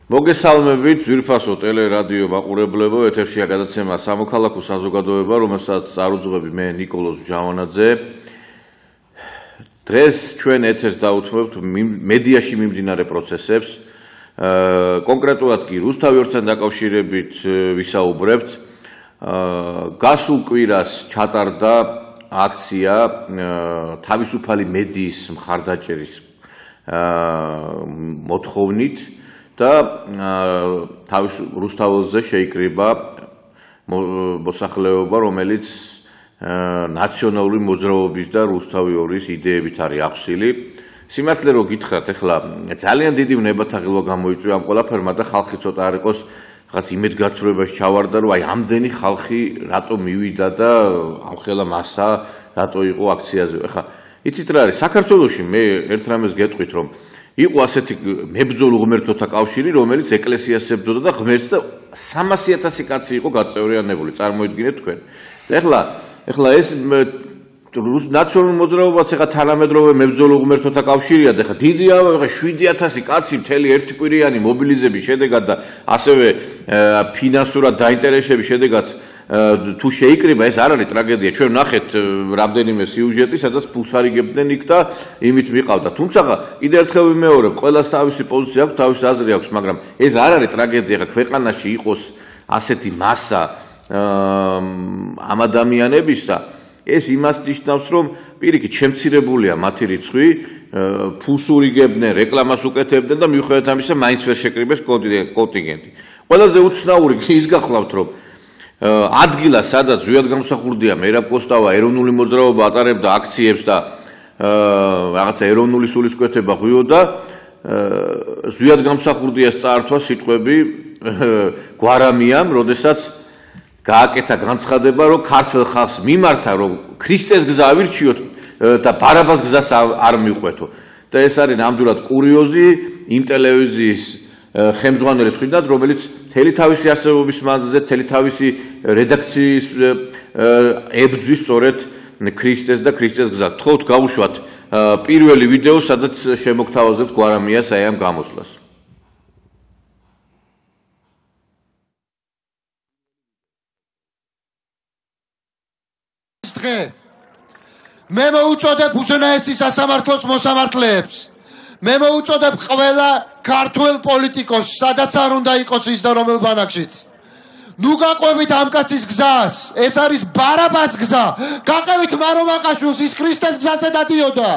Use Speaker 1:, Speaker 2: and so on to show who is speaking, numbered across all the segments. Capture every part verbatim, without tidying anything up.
Speaker 1: მოგესალმებით ძვირფასო ტელერადიო მაყურებლებო, ეთერშია გადაცემა სამოქალაქო საზოგადოება, რომელსაც წარუძღვები მე ნიკოლოზ ჟავანაძე. დღეს ჩვენ ეთერს დაუთმობთ მედიაში მიმდინარე პროცესებს, კონკრეტულად კი რუსთავიორთან დაკავშირებით ვისაუბრებთ. გასულ კვირას ჩატარდა აქცია თავისუფალი მედიის მხარდაჭერის მოთხოვნით და თავის რუსთაველზე შეიკრიბა მოსახლეობა, რომელიც ნაციონალური მოძრაობის და რუსთავიორის იდეებით არის ახსილი. სიმართლე რომ გითხრათ, ახლა ძალიან დიდი ვნებათაღილვა გამოიწვია ამ ყველაფერმა და ხალხი ცოტა არ იყოს რაღაც იმედგაცრუებაში ჩავარდა, რომ აი ამდენი ხალხი რატო მივიდა და ამხელა მასა რატო იყო აქციაზე. ახლა იცით რა არის, საქართველოში მე ერთ რამეს გეტყვით, რომ იყო ასეთი მებრძოლ უღმერთოთა კავშირი, რომელიც ეკლესიას ებრძოდა და ღმერთს და სამასი ათასი კაცი იყო გაწევრიანებული, წარმოიდგინეთ თქვენ. და ეხლა ეხლა ეს ნაციონალური მოძრაობაც ეხლა თანამედროვე მებრძოლ უღმერთოთა კავშირია და ეხლა დიდი ეხლა შვიდი ათასი კაცი მთელი ერთი კვირიანი მობილიზების შედეგად და ასევე ფინანსურად დაინტერესების შედეგად თუ შეიკრიბა, ეს არ არის ტრაგედია. ჩვენ ვნახეთ რამდენიმე სიუჟეტი, სადაც ფულს არიგებდნენ იქ და იმით მიყავდა. თუმცა კიდევ ერთხელ ვიმეორებ, ყველას თავისი პოზიცია აქვს, თავისი აზრი აქვს, მაგრამ ეს არ არის ტრაგედია, ხა ქვეყანაში იყოს ასეთი მასა ამ ადამიანებისა. ეს იმას ნიშნავს, რომ პირიქით შემცირებულია მათი რიცხვი, ფულს ურიგებდნენ, რეკლამას უკეთებდნენ და მიუხედავად ამისა მაინც ვერ შეკრიბეს კონტინგენტი. ყველაზე უცნაური ის გახლავთ, რომ ადგილა, სადაც ზვიად გამოსახურდია მერაბ კოსტავა ეროვნული მოძრაობა ატარებდა აქციებს და რაღაცა ეროვნული სულისკვეთება ღვიოდა, ზვიად გამოსახურდიას წაართვა სიტყვები გვარამიამ, როდესაც გააკეთა განცხადება, რომ ქართველ ხალხს მიმართა, რომ ქრისტეს გზა ავირჩიოთ და ბარაბას გზას არ მიყვეთო. და ეს არის ნამდვილად კურიოზი იმ ტელევიზიის ხელმძღვანელის მხრიდან, რომელიც მთელი თავისი არსებობის მანძილზე, მთელი თავისი რედაქციის ებრძვის სწორედ ქრისტეს და ქრისტეს გზას. თხოვთ გავუშვათ პირველი ვიდეო, სადაც შემოგთავაზებთ გვარამიას აი ამ გამოსვლას.
Speaker 2: მე მოუწოდებ უზენაესი სასამართლოს მოსამართლეებს. მე მოუწოდებ ყველა ქართველ პოლიტიკოსს, სადაც არ უნდა იყოს ის და რომელ ბანაკშიც. ნუ გაყვებით ამ კაცის გზას, ეს არის ბარაბას გზა. გაყევით მარომაყაშვილს, ის ქრისტეს გზაზე დადიოდა.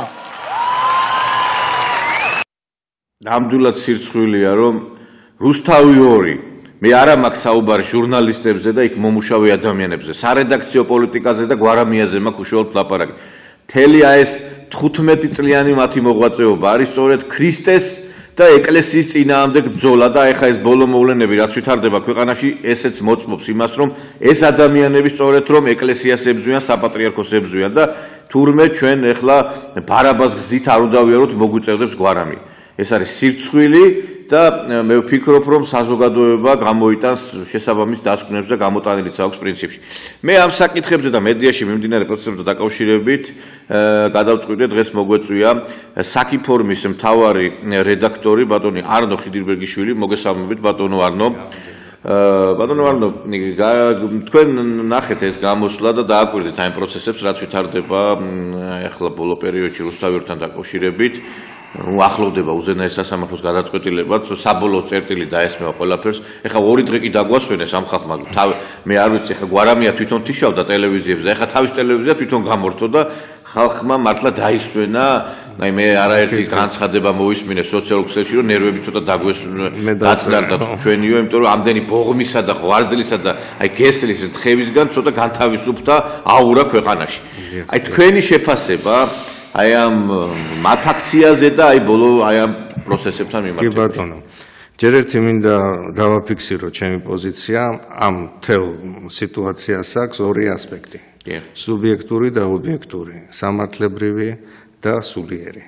Speaker 1: ნამდვილად სირცხვილია, რომ რუსთავიორი მე არა მაქვს საუბარი ჟურნალისტებზე და იქ მომუშავე ადამიანებზე, სარედაქციო პოლიტიკაზე და გვარამიაზე მაქვს უშუალოდ ლაპარაკი. მთელი ეს თხუთმეტი წლიანი მათი მოღვაწეობა არის სწორედ ქრისტეს და ეკლესიის წინააღმდეგ ბრძოლა და ეხა ეს ბოლო მოვლენები რაც ვითარდება ქვეყანაში, ესეც მოწმობს იმას, რომ ეს ადამიანები სწორედ რომ ეკლესიას ებრძვიან, საპატრიარქოს ებრძვიან და თურმე ჩვენ ეხლა ბარაბას გზით არ უნდა ვიაროთ მოგვიწევდებს გვარამი. ეს არის სირცხვილი და მე ვფიქრობ, რომ საზოგადოება გამოიტანს შესაბამის დასკვნებს და გამოტანილიც აქვს პრინციპში. მე ამ საკითხებზე და მედიაში მიმდინარე პროცესებთან დაკავშირებით გადავწყვიტე დღეს მოგვეწვია საკინფორმის მთავარი რედაქტორი ბატონი არნო ხიდირბერგიშვილი. მოგესალმებით ბატონო არნო. ბატონო არნო, თქვენ ნახეთ ეს გამოსვლა და დააკვირდით ამ პროცესებს, რაც ვითარდება ახლა ბოლო პერიოდში რუსთავიორთან დაკავშირებით. ახლოვდება უზენაეს სასამართლოს გადაწყვეტილებაც, საბოლოო წერტილი დაესმევა ყველაფერს. ეხლა ორი დღე კი დაგვასვენეს ამ ხალხმა. მე არ ვიცი, ეხლა გვარამია თვითონ თიშავდა ტელევიზიებზე, ეხლა თავის ტელევიზია თვითონ გამორთო და ხალხმა მართლა დაისვენა. აი მე არაერთი განცხადება მოვისმინე სოციალურ ქსელში, რომ ნერვები ცოტა დაგვესვენდა ჩვენიო, იმიტომ რომ ამდენი ბოღმისა და ღვარძლისა და აი გესლის თხევისგან ცოტა განთავისუფლდა აურა ქვეყანაში. აი თქვენი შეფასება აი ამ მათ აქციაზე და აი ბოლო აი ამ პროცესებთან მიმართებით.
Speaker 3: კი ბატონო. ჯერ ერთი მინდა დავაფიქსირო ჩემი პოზიცია, ამ თელ სიტუაციას აქვს ორი ასპექტი. სუბიექტური და ობიექტური, სამართლებრივი და სულიერი.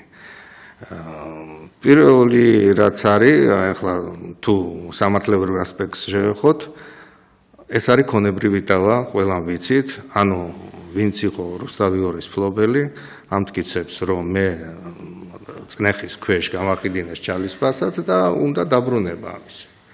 Speaker 3: პირველი რაც არის, ახლა თუ სამართლებრივ ასპექტს შევეხოთ, ეს არის ქონებრივი დავა, ყველამ ვიცით, ანუ ვინც იყო რუსთავიორის ფლობელი, ამტკიცებს, რომ მე წნეხის ქვეშ გამაყიდინეს ჩალისფასად და უნდა დაბრუნება ამის.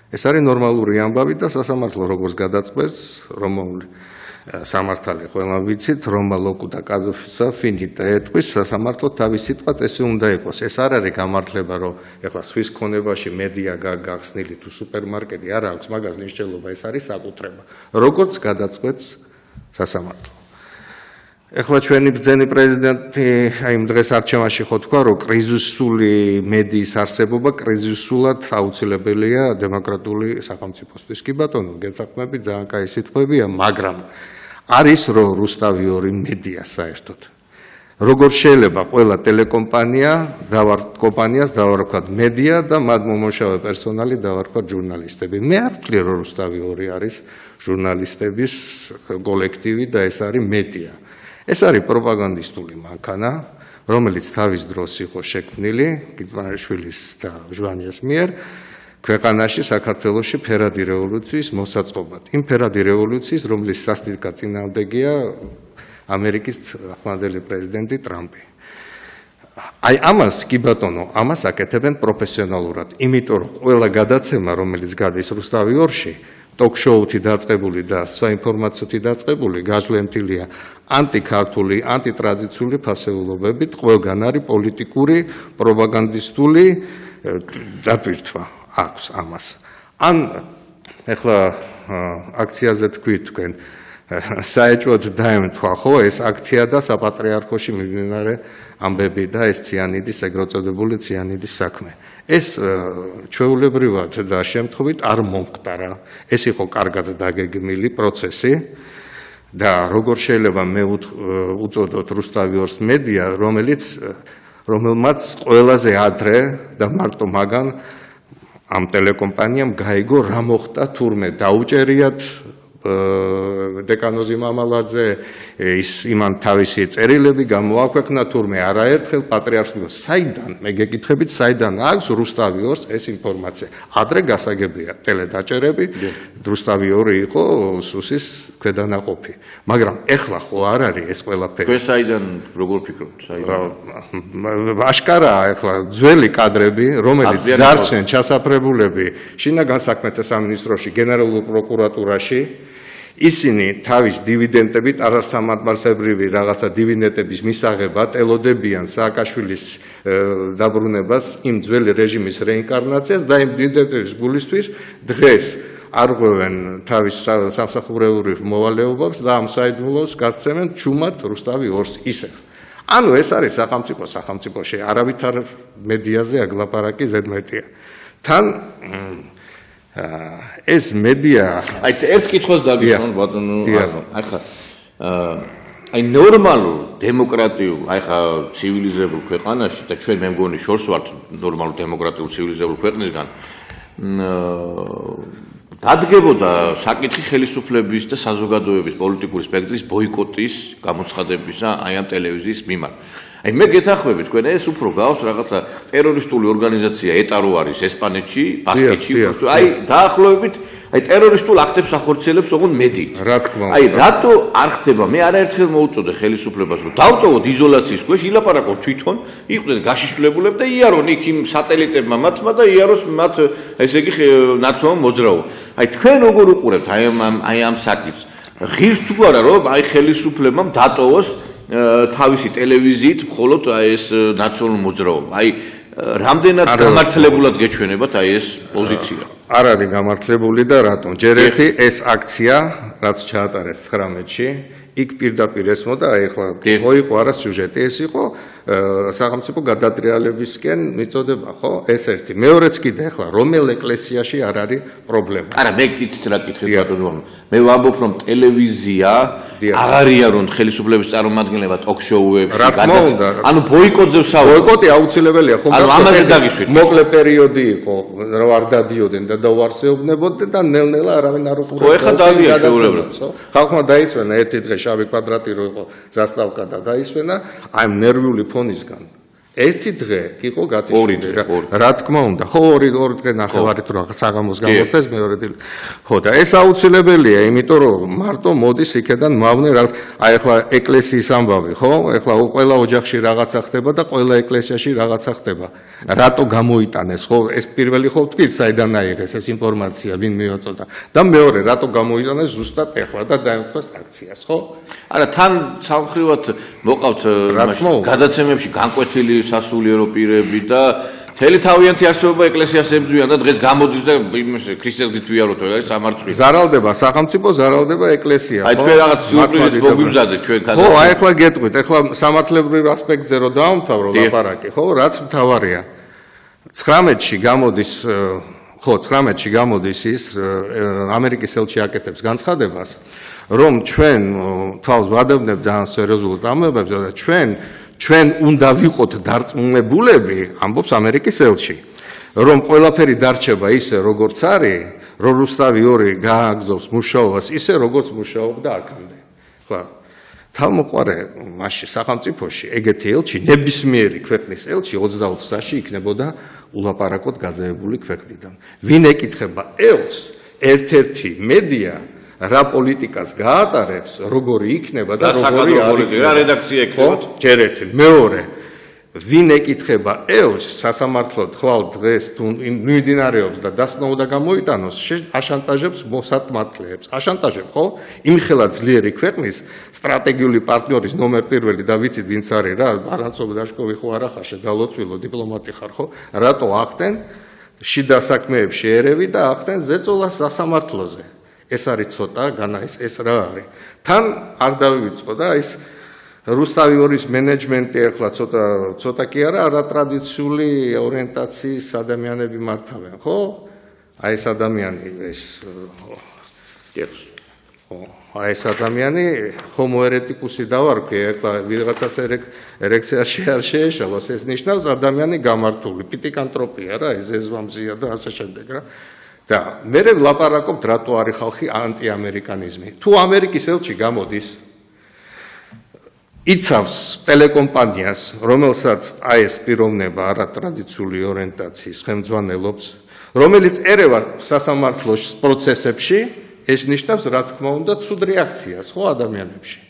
Speaker 3: ეს არის ნორმალური ამბავი და სასამართლო როგორც გადაწყვეტს, რომელი სამართალი ყველა ვიცით, რომა ლოკუ და კაზუსა ფინიტა ეტყვის სასამართლო თავის სიტყვად ესე უნდა იყოს. ეს არ არის გამართლება, რომ ეხლა სვის ქონებაში მედია გახსნილი თუ სუპერმარკეტი არ აქვს მაგას ნიშნულობა, ეს არის საკუთრება. როგორც გადაწყვეტს სასამართლო. ეხლა ჩვენი ბრძენი პრეზიდენტი აი იმ დღეს არჩევანში ხო თქვა, რომ კრიზისული მედიის არსებობა კრიზისულად აუცილებელია დემოკრატიული სახელმწიფოსთვის. კი ბატონო, გეთანხმები, ძალიან კაი სიტყვებია, მაგრამ არის რომ რუსთავი ორი მედია საერთოდ. როგორ შეიძლება ყველა ტელეკომპანია დავარ კომპანიას დავარქვათ მედია და მათ მომუშავე პერსონალი დავარქვათ ჟურნალისტები. მე არ ვთვლი რომ რუსთავი ორი არის ჟურნალისტების კოლექტივი და ეს არის მედია. ეს არის პროპაგანდისტული მანქანა, რომელიც თავის დროს იყო შექმნილი გიძმარიშვილის და ჟვანიას მიერ ქვეყანაში საქართველოში ფერადი რევოლუციის მოსაწყობად. იმ ფერადი რევოლუციის, რომლის სასტიკად წინააღმდეგია ამერიკის ახლანდელი პრეზიდენტი ტრამპი. აი ამას კი ბატონო, ამას აკეთებენ პროფესიონალურად, იმიტომ რომ ყველა გადაცემა, რომელიც გადის რუსთავი ორში, ტოქ-შოუთი დაწყებული და საინფორმაციოთი დაწყებული გაჟლენთილია ანტიქართული, ანტიტრადიციული ფასეულობებით, ყველგან არის პოლიტიკური, პროპაგანდისტული დატვირთვა აქვს ამას. ან ეხლა აქციაზე თქვით თქვენ საეჭვოდ დაემთხვა ხო ეს აქცია და საპატრიარქოში მიმდინარე ამბები და ეს ციანიდის ეგრეთ წოდებული ციანიდის საქმე. ეს ჩვეულებრივად და შემთხვევით არ მომხდარა. ეს იყო კარგად დაგეგმილი პროცესი და როგორ შეიძლება მე უწოდოთ რუსთავი ორს მედია, რომელიც რომელმაც ყველაზე ადრე და მარტო მაგან ამ ტელეკომპანიამ გაიგო რა მოხდა თურმე დაუჭერიათ დეკანოზი მამალაძე ის იმან თავისი წერილები გამოაქვეყნა თურმე არაერთხელ პატრიარქოს საიდან მე გეკითხებით საიდან აქვს რუსთავი ორს ეს ინფორმაცია ადრე გასაგებია ტელედაჭერები რუსთავი ორი იყო სუსის ქვედანაყოფი მაგრამ ეხლა ხო არ არის ეს ყველაფერი
Speaker 1: თქვენ საიდან როგორ ფიქრობთ საიდან
Speaker 3: აშკარაა ეხლა ძველი კადრები რომელიც დარჩნენ ჩასაფრებულები შინაგან საქმეთა სამინისტროში გენერალურ პროკურატურაში ისინი თავის დივიდენდებით არასამართლებრივი რაღაცა დივიდენდების მისაღებად ელოდებიან სააკაშვილის დაბრუნებას იმ ძველი რეჟიმის რეინკარნაციას და იმ დივიდენდების გულისთვის დღეს არღვევენ თავის სამსახურეური მოვალეობებს და ამ საიდუმლოს გასცემენ ჩუმად რუსთავი ორს ისევ. ანუ ეს არის სახელმწიფო სახელმწიფოში არავითარ მედიაზე აგლაპარაკი ზედმეტია. თან ეს მედია
Speaker 1: აი ერთ კითხვას დაგისვან ბატონო აი ხა აი ნორმალურ დემოკრატიულ აი ხა ცივილიზებულ ქვეყანაში და ჩვენ მე მგონი შორს ვართ ნორმალურ დემოკრატიულ ცივილიზებულ ქვეყნისგან დადგებოდა საკითხი ხელისუფლების და საზოგადოების პოლიტიკური სპექტრის ბოიკოტის გამოცხადებისა აი ამ ტელევიზიის მიმართ. აი მე გეთანხმებით თქვენ ეს უფრო გავს რაღაცა ტერორისტული ორგანიზაცია ეტარო არის ესპანეთში, ბასკეთში, აი დაახლოებით აი ტერორისტულ აქტებს ახორციელებს ოღონდ მედიით.
Speaker 3: რა თქმა უნდა.
Speaker 1: აი რატო არ ხდება? მე არაერთხელ მოუწოდე ხელისუფლებას რომ დავტოვოთ იზოლაციის ქვეშ, ილაპარაკოთ თვითონ, იყვნენ გაშიშვლებულები და იარონ იქ იმ სატელიტებმა მათმა და იაროს მათ ესე იგი ნაცნობ მოძრაობა. აი თქვენ როგორ უყურებთ აი ამ აი ამ საკითხს? ღირს თუ არა რომ აი ხელისუფლებამ დატოვოს თავისი ტელევიზიით მხოლოდ აი ეს ნაციონალური მოძრაობა. აი რამდენად გამართლებულად გეჩვენებათ აი ეს პოზიცია?
Speaker 3: არ არის გამართლებული და რატომ? ჯერ ერთი ეს აქცია, რაც ჩაატარეს ცხრამეტში, იქ პირდაპირ ესმოდა, აი ახლა ხო იყო არა სიუჟეტი, ეს იყო სახელმწიფო გადატრიალებისკენ მიწოდება, ხო? ეს ერთი. მეორეც კიდე ახლა რომელ ეკლესიაში არ არის პრობლემა?
Speaker 1: არა, მე გითხრით რა კითხეთ ბატონო. მე ვამბობ რომ ტელევიზია აღარია რომ ხელისუფლების წარმომადგენლება ტოქ-შოუებში
Speaker 3: გადაწყვეტს.
Speaker 1: ანუ ბოიკოტზე ვსაუბრობ.
Speaker 3: ბოიკოტი აუცილებელია, ხომ?
Speaker 1: ანუ ამაზე დაგიშვით.
Speaker 3: მოკლე პერიოდი იყო, რომ არ დადიოდნენ და დაუარსეობნებოდნენ და ნელ-ნელა არავინ არ უყურებდა.
Speaker 1: ხო, ეხლა დაიაშეურებდა.
Speaker 3: ხალხმა დაისვენა ერთი დღე შავი კვადრატი რო იყო ზასტავკა და დაისვენა, აი ნერვიული ფონისგან. ერთი დღე იყო
Speaker 1: ორი
Speaker 3: გატიშული
Speaker 1: დღე, ორი.
Speaker 3: რა თქმა უნდა ხო ორი ორი დღე ნახევარი თუ რაღაც საღამოს გამორთეს მეორე დილ ხო და ეს აუცილებელია იმიტომ რომ მარტო მოდის იქედან მავნე რაღაც აი ახლა ეკლესიის ამბავი ხო ახლა ყველა ოჯახში რაღაცა ხდება და ყველა ეკლესიაში რაღაცა ხდება რატო გამოიტანეს ხო ეს პირველი ხო თქვით საიდან აიღეს ეს ინფორმაცია ვინ მიოწოდა და მეორე რატო გამოიტანეს ზუსტად ახლა და დაემთხვა აქციას ხო
Speaker 1: არა თან სამხრივად მოყავთ გადაცემებში განკვეთილი სასულიერო პირები და მთელი თავიანთი არსებობა ეკლესიას ემძვიან და დღეს გამოდის და ქრისტეს გითვიაროთ ეს სამარცხვი
Speaker 3: ზარალდება სახელმწიფო ზარალდება ეკლესია
Speaker 1: აი თქვენ რაღაც სიურპრიზით მოგვიბზადეთ ჩვენ
Speaker 3: ხო აი ახლა გეტყვით ახლა სამართლებრივ ასპექტზე რო დავამთავრო ლაპარაკი ხო რაც მთავარია ცხრამეტში გამოდის ხო ცხრამეტში გამოდის ის ამერიკის ელჩი აკეთებს განცხადებას რომ ჩვენ თავს ვადევნებთ ძალიან სერიოზულ ამბებს და ჩვენ ჩვენ უნდა ვიყოთ დარწმუნებულები ამბობს ამერიკის ელჩი რომ ყველაფერი დარჩება ისე როგორც არის რომ რუსთავი ორი გააგზავს მუშაობას ისე როგორც მუშაობდა აქამდე ხო თავმოყარე მასში სახელმწიფოში ეგეთი ელჩი ნებისმიერი ქვეყნის ელჩი ოცდაოთხ წუთში იქნებოდა ულაპარაკოდ გაძევებული ქვეყნიდან ვინ ეკითხება ელჩს ერთ-ერთი მედია რა პოლიტიკას გაატარებს, როგორი იქნება და როგორი არის
Speaker 1: რა რედაქცია იქნება.
Speaker 3: ჯერ ერთი, მეორე, ვინ ეკითხება ელჩს სასამართლო თვალ დღეს თუ მიმდინარეობს და დასკვნა უნდა გამოიტანოს, აშანტაჟებს მოსათმართლეებს. აშანტაჟებს, ხო? იმხელა ძლიერი ქვეყნის სტრატეგიული პარტნიორის ნომერ პირველი და ვიცით ვინც არის რა, არანცობ დაშკოვი ხო არა ხარ, შედალოცვილო დიპლომატი ხარ, ხო? რატო ახდენ შიდა საქმეებში ერევი და ახდენ ზეწოლას სასამართლოზე. ეს არის ცოტა განაის ეს რა არის თან არ დავივიწყო და ის რუსთავი ორის მენეჯმენტი ახლა ცოტა ცოტა კი არა არა ტრადიციული ორიენტაციის ადამიანები მართავენ ხო აი ეს ადამიანი ეს ხო აი ეს ადამიანი ჰომოერეტიკუსი დავარქვი ახლა ვიღაცას ერექციაში არ შეეშალოს ეს ნიშნავს ადამიანი გამართული პიტიკანტროპია რა ეს ზეზვამზია და ასე შემდეგ რა და მე ვლაპარაკობ რატო არის ხალხი ანტიამერიკანიზმი თუ ამერიკის ელჩი გამოდის იცავს ტელეკომპანიას რომელსაც აი ეს პიროვნება არა ტრადიციული ორიენტაციის ხელმძღვანელობს რომელიც ერევა სასამართლოს პროცესებში ეს ნიშნავს რა თქმა უნდა ცუდ რეაქციას ხო ადამიანებში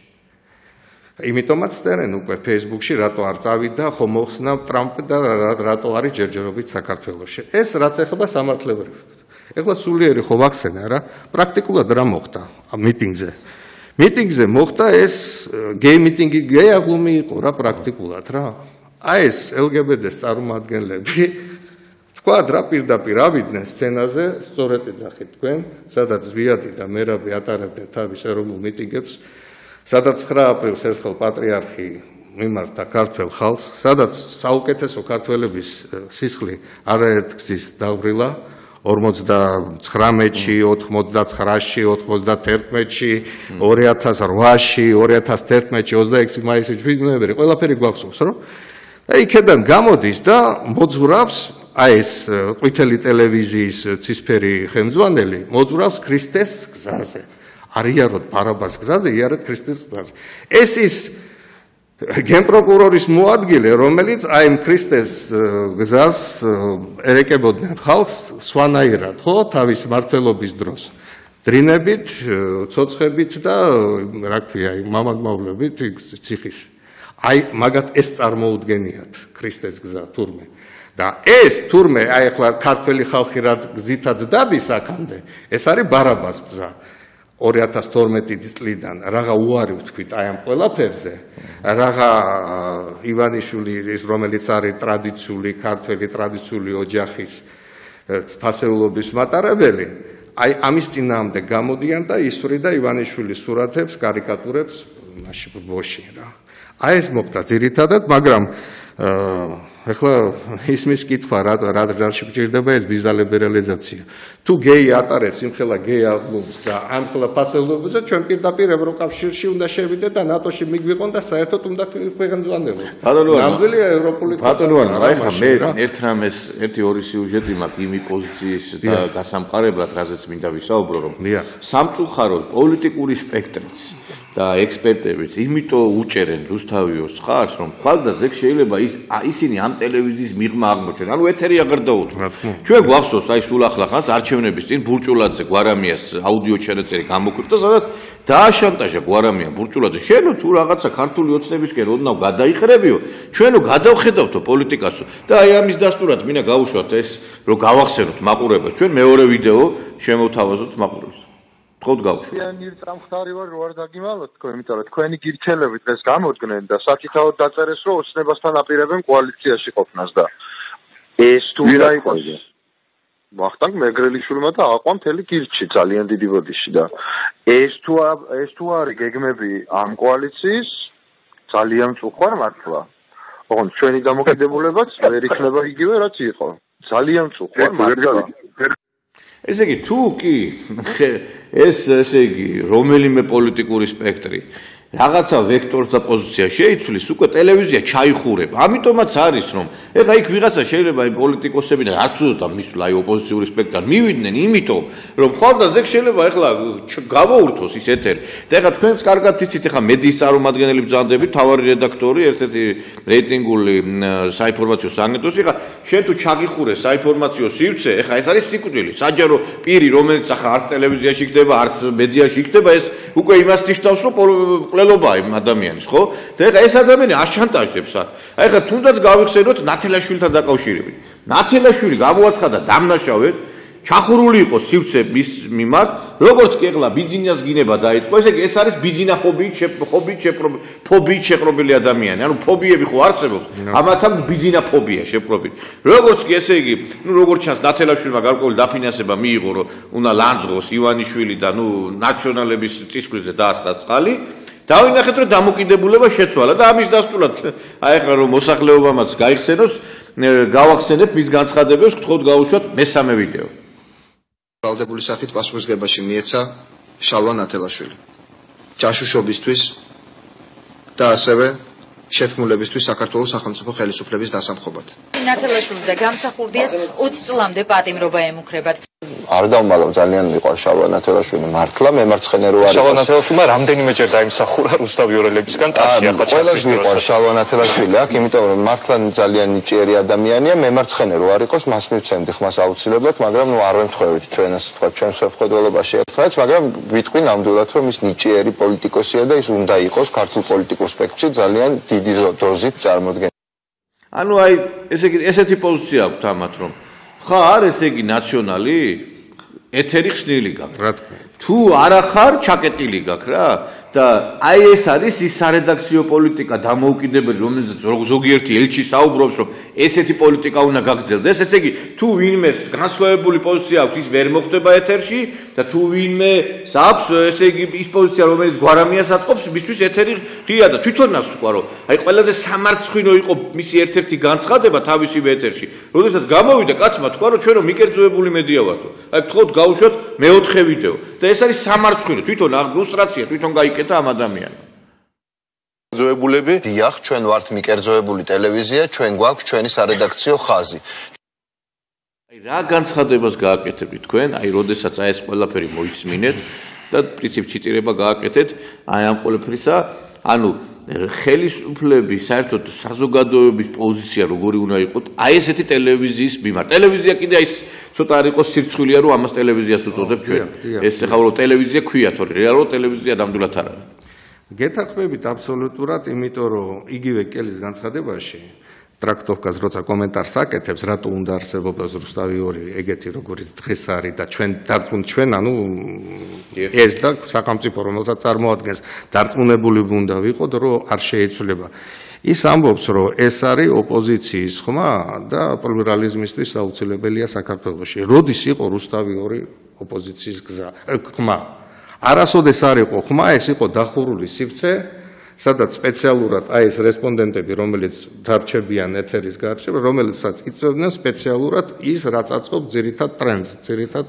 Speaker 3: იმიტომაც წერენ უკვე Facebook-ში რატო არ წავიდა ხომოხსნა ტრამპი და რატო არის ჯერჯერობით საქართველოში ეს რაც ეხება სამართლებრივ ეხლა სულიერი ხო ვახსენე რა პრაქტიკულად რა მოხდა მიტინგზე მიტინგზე მოხდა ეს გეი მიტინგი გეი აღლუმი იყო რა პრაქტიკულად რა აი ეს ელგებტეს წარმომადგენლები თქვა რა პირდაპირ ავიდნენ სცენაზე სწორედ ეძახით თქვენ სადაც ზვიადი და მერაბი ატარებდნენ თავის ეროვნულ მიტინგებს სადაც ცხრა აპრილს ერთხელ პატრიარქი მიმართა ქართველ ხალხს სადაც საუკეთესო ქართველების სისხლი არაერთ გზის დავრილა ორმოცდათხრამეტში, ოთხმოცდაცხრაში, ოცდათერთმეტში, ორი ათას რვაში, ორი ათას თერთმეტში, ოცდაექვსი მაისი ჩვიდმეებრი, ყველაფერი გვახსოვს, რომ? და იქედან გამოდის და მოძღვრავს აი ეს ყვითელი ტელევიზიის ცისფერი ხელმძღვანელი, მოძღვრავს ქრისტეს გზაზე. არ იაროთ ბარაბას გზაზე, იარეთ ქრისტეს გზაზე. ეს ის გენპროკურორის მოადგილე, რომელიც აი ამ ქრისტეს გზას ერეკებოდნენ ხალხს სვანაირად, ხო, თავის მმართველობის დროს. დრინებით, ცოცხებით და რა ქვია, მამადმავლებით ციხის. აი მაგათ ეს წარმოუდგენიათ ქრისტეს გზა თურმე. და ეს თურმე აი ახლა ქართველი ხალხი რაც გზითაც დადის აქამდე, ეს არის ბარაბას გზა. ორი ათას თორმეტი წლიდან რაღა უარი ვთქვით აი ამ ყველაფერზე, რაღა ივანიშვილი ის რომელიც არის ტრადიციული ქართველი ტრადიციული ოჯახის ფასეულობის მატარებელი, აი ამის წინააღმდეგ გამოდიან და ისვრიდა ივანიშვილის სურათებს, კარიკატურებს მაშინ ბოში რა. აი ეს მოხდა ძირითადად, მაგრამ ეხლა ისმის კითხვა რა რა რა შეგვჭირდება ეს ბიზალიბერალიზაცია. თუ გეი ატარებს იმხელა გეი აღლუმს და ამხელა ფასეულობებზე ჩვენ პირდაპირ ევროკავშირში უნდა შევიდეთ და ნატოში მიგვიყონ და საერთოდ უნდა ქვეყნძვანელოთ. ნამდვილია ევროპული
Speaker 1: ბატონო, აი ხა მე ერთ რამეს ერთი ორი სიუჟეტი მაქვს იმი პოზიციის და გასამყარებლად, რაზეც მინდა ვისაუბრო, რომ სამწუხაროდ პოლიტიკური სპექტრიც და ექსპერტებიც იმიტომ უჭერენ რუსთავიოს ხარს, რომ ხვალდაზე შეიძლება ის ისინი ამ ტელევიზიის მიღმა აღმოჩნდნენ. ანუ ეთერი აღარ დაუწყო. ჩვენ გვახსოვს აი სულ ახლა ხანს არჩევნების წინ ბურჭულაძე გვარამიას აუდიო ჩანაწერი გამოქვეყნდა, სადაც დააშანტაჟა გვარამია ბურჭულაძე. შენო თუ რაღაცა ქართული ოცნებისკენ ოდნავ გადაიხრებიო, ჩვენო გადავხედავთო პოლიტიკასო და აი ამის დასტურად მინდა გავუშვათ ეს, რომ გავახსენოთ მაყურებელს. ჩვენ მეორე ვიდეო შემოვთავაზოთ მაყურებელს. ხოთ გავუშვათ.
Speaker 4: იანი წამხარი ვარ, რო არ დაგიმალოთ თქო, იმიტომ რომ თქვენი გირჩელები დღეს გამოდგნენ და საკითხავად დაწერეს, რომ ოცნებასთან აპირებენ კოალიციაში ყოფნას და ეს თუ რა იყოს? ვახტანგ მეგრელიშვილმა და აყვა მთელი გირჩი ძალიან დიდი ბოდიში და ეს თუ ეს თუ არის გეგმები ამ კოალიციის ძალიან წუხარ მართლა. ოღონდ ჩვენი დამოკიდებულებაც ვერ იქნება იგივე რაც იყო. ძალიან წუხარ მართლა.
Speaker 1: ესე იგი თუ კი ეს ესე იგი რომელიმე პოლიტიკური სპექტრი რაღაცა ვექტორს და პოზიციას შეიცვლის, უკვე ტელევიზია ჩაიხურება. ამიტომაც არის, რომ ეხლა იქ ვიღაცა შეიძლება აი პოლიტიკოსები და არც უდოდა მისვლა აი ოპოზიციური სპექტრიდან მივიდნენ, იმიტომ რომ ხვალდაზე შეიძლება ეხლა გავაურთოს ის ეთერი. და ეხლა თქვენც კარგად იცით, ეხლა მედიის წარმომადგენელი ბრძანდებით, თავარი რედაქტორი, ერთ-ერთი რეიტინგული საინფორმაციო სააგენტოს, ეხლა შენ თუ ჩაგიხურე საინფორმაციო სივრცე, ეხლა ეს არის სიკვდილი. საჯარო პირი, რომელიც ახლა არც ტელევიზიაში იქნება, არც მედიაში იქნება, ეს უკვე იმას ნიშნავს, რომ ყლელობა იმ ადამიანის, ხო? და ეხლა ეს ადამიანი აშანტაჟებს. აი ეხლა თუნდაც გავიხსენოთ ნათელაშვილთან დაკავშირებით. ნათელაშვილი გამოაცხადა დამნაშავედ, ჩახურული იყო სივრცე მის მიმართ, როგორც კი ეხლა ბიძინას გინება დაიწყო, ესე იგი ეს არის ბიძინა ხობიით ხობიით ფობიით შეპყრობილი ადამიანი. ანუ ფობიები ხო არსებობს? ამათ ამ ბიძინა ფობია შეპყრობილი. როგორც კი ესე იგი, ნუ როგორც ჩანს ნათელაშვილმა გარკვეული დაფინანსება მიიღო, რომ უნდა ლანძღოს ივანიშვილი და ნუ ნაციონალების წისქვილზე დაასხას წყალი. დავინახეთ, რომ დამოკიდებულება შეცვალა და ამის დასტურად აი ახლა რომ მოსახლეობამაც გაიხსენოს, გავახსენებ მის განცხადებებს, გთხოვთ გავუშვათ მესამე ვიდეო.
Speaker 5: ბრალდებული სახით პასუხისგებაში მიეცა შალვა ნათელაშვილი. ჯაშუშობისთვის და ასევე შეთქმულებისთვის საქართველოს სახელმწიფო ხელისუფლების დასამხობად.
Speaker 6: ნათელაშვილს და გამსახურდიას ოცი წლამდე პატიმრობა ემუქრებათ.
Speaker 5: არ დავმალავ ძალიან მიყვარს შალვა ნათელაშვილი მართლა მემარცხენე რო არის.
Speaker 7: შალვა ნათელაშვილმა რამდენიმეჯერ დაიმსახურა რუსთავი ორელებისგან ტაში ახლა
Speaker 5: ყველას მიყვარს შალვა ნათელაშვილი აქ, იმიტომ რომ მართლა ძალიან ნიჭიერი ადამიანია, მემარცხენე რო არ იყოს, მას მივცემდი ხმას აუცილებლად, მაგრამ ნუ არ ვემთხვევით ჩვენ ასე თქვა, ჩვენ შეხვედრობაში ერთმანეთს, მაგრამ ვიტყვი ნამდვილად რომ ის ნიჭიერი პოლიტიკოსია და ის უნდა იყოს ქართულ პოლიტიკურ სპექტრში ძალიან დიდი დოზით წარმოდგენილი.
Speaker 1: ანუ აი ესე იგი ესეთი პოზიცია აქვს ამათ რომ ხარ ესე იგი ნაციონალი ეთერი ხსნილი გაქვს.
Speaker 3: რა თქმა უნდა.
Speaker 1: თუ არა ხარ ჩაკეტილი გაქვს რა და აი ეს არის ის სარედაქციო პოლიტიკა დამოუკიდებელი, რომელიც ზოგიერთი ელჩი საუბრობს, რომ ესეთი პოლიტიკა უნდა გაგრძელდეს. ესე იგი, თუ ვინმეს განსხვავებული პოზიცია აქვს, ის ვერ მოხდება ეთერში და თუ ვინმე აქვს, ესე იგი, ის პოზიცია, რომელიც გვარამიას აწყობს, მისთვის ეთერი ღია და თვითონაც თქვა, რომ აი ყველაზე სამარცხვინო იყო მისი ერთ-ერთი განცხადება თავისივე ეთერში. როდესაც გამოვიდა კაცმა თქვა, რომ ჩვენ რომ მიკერძოებული მედია ვართ. აი გთხოვთ გავუშვათ მეოთხე ვიდეო. და ეს არის სამარცხვინო, თვითონ რუსტრაცია, თვითონ გაიკეთა ამ ადამიანმა.
Speaker 7: მიკერძოებულები?
Speaker 5: დიახ, ჩვენ ვართ მიკერძოებული ტელევიზია, ჩვენ გვაქვს ჩვენი სარედაქციო ხაზი.
Speaker 1: აი რა განცხადებას გააკეთებთ თქვენ, აი როდესაც აი ეს ყველაფერი მოისმინეთ და პრინციპ ჩიტირება გააკეთეთ, აი ამ ყველაფრისა, ანუ ხელისუფლების საერთოდ საზოგადოების პოზიცია როგორი უნდა იყოს, აი ესეთი ტელევიზიის მიმართ. ტელევიზია კიდე აი ცოტა არ იყოს სირცხვილია, რომ ამას ტელევიზიას უწოდებ ჩვენ. ეს ახლა რომ ტელევიზია ქვია, თორე რეალურად ტელევიზია ნამდვილად არ არის.
Speaker 3: გეთანხმებით აბსოლუტურად, იმიტომ რომ იგივე კელის განცხადებაში ტრაქტოვკას როცა კომენტარს აკეთებს, რატო უნდა არსებობდეს რუსთავი ორი ეგეთი როგორიც დღეს არის და ჩვენ დარწმუნ ჩვენ ანუ ეს და სახელმწიფო რომელსაც წარმოადგენს დარწმუნებული უნდა ვიყოთ, რომ არ შეიცვლება. ის ამბობს, რომ ეს არის ოპოზიციის ხმა და პლურალიზმისთვის აუცილებელია საქართველოში. როდის იყო რუსთავი ორი ოპოზიციის გზა ხმა? არასოდეს არ იყო ხმა, ეს იყო დახურული სივრცე სადაც სპეციალურად აი ეს რესპონდენტები, რომელიც დარჩებიან ეთერის გარშემო, რომელსაც იწევდნენ სპეციალურად ის, რაც აწყობს ძირითად ტრენდს, ძირითად.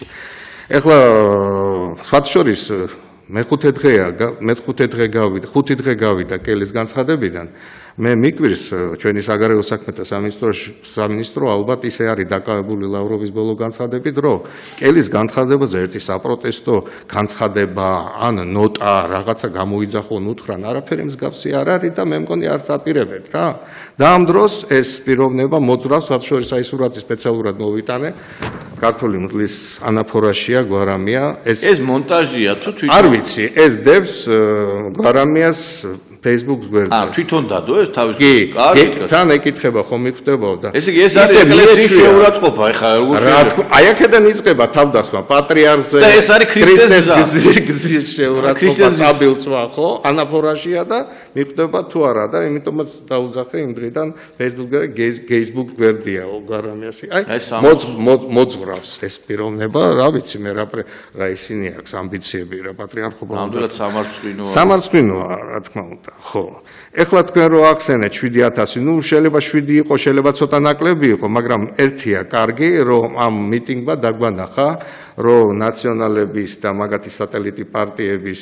Speaker 3: ეხლა სხვათა შორის მეხუთე დღეა, მეხუთე დღე გავიდა, ხუთი დღე გავიდა კელის განცხადებიდან. მე მიკვირს ჩვენი საგარეო საქმეთა სამინისტრო ალბათ ისე არის დაკავებული ლავროვის ბოლო განცხადებით, რომ კელის განცხადებაზე ერთი საპროტესტო განცხადება ან ნოტა რაღაცა გამოიძახონ უთხრან, არაფერი მსგავსი არ არის და მე მგონი არც აპირებენ რა. და ამ დროს ეს პიროვნება მოძრავს, მათ შორის აი სურათი სპეციალურად მოვიტანე. ქართული მღვდლის ანაფორაშია გვარამია. ეს
Speaker 1: ეს მონტაჟია თუ თვითონ?
Speaker 3: არ ვიცი, ეს დევს გვარამიას Facebook-ს გვერდზე.
Speaker 1: აა თვითონ დადო ეს თავის
Speaker 3: კარგი თან ეკითხება ხომ მიხვდებაო და
Speaker 1: ესე იგი ეს არის ეკლესიის შეურაცხყოფა ახლა
Speaker 3: რა თქმა აი აქედან იწყება თავდასხმა პატრიარქზე
Speaker 1: და ეს არის ქრისტეს
Speaker 3: გზის შეურაცხყოფა წაბილწვა ხო ანაფორაშია და მიხვდება თუ არა და იმიტომაც დაუძახე იმ დღიდან Facebook-ზე Facebook გვერდია გვარამიასი აი მოძღვრავს ეს პიროვნება რა ვიცი მე რა რა ისინი აქვს ამბიციები რა პატრიარქობა
Speaker 1: ნამდვილად სამარცხვინოა
Speaker 3: სამარცხვინოა რა თქმა უნდა ხო ეხლა თქვენ რო ახსენეთ შვიდი ათასი ნუ შეიძლება შვიდი იყო შეიძლება ცოტა ნაკლები იყო მაგრამ ერთია კარგი რომ ამ მიტინგმა დაგვანახა რომ ნაციონალების და მაგათი სატელიტი პარტიების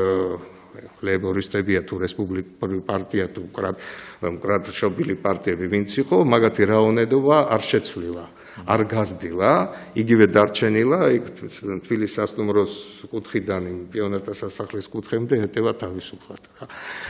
Speaker 3: ლეიბორისტებია თუ რესპუბლიკური პარტია თუ მკრატშობილი პარტიები ვინც იყო მაგათი რაონედობა არ შეცვლილა არ გაზრდილა იგივე დარჩენილა იქ თბილისის სასტუმროს კუთხიდან იმ პიონერთა სასახლის კუთხემდე ეტევა თავისუფლად რა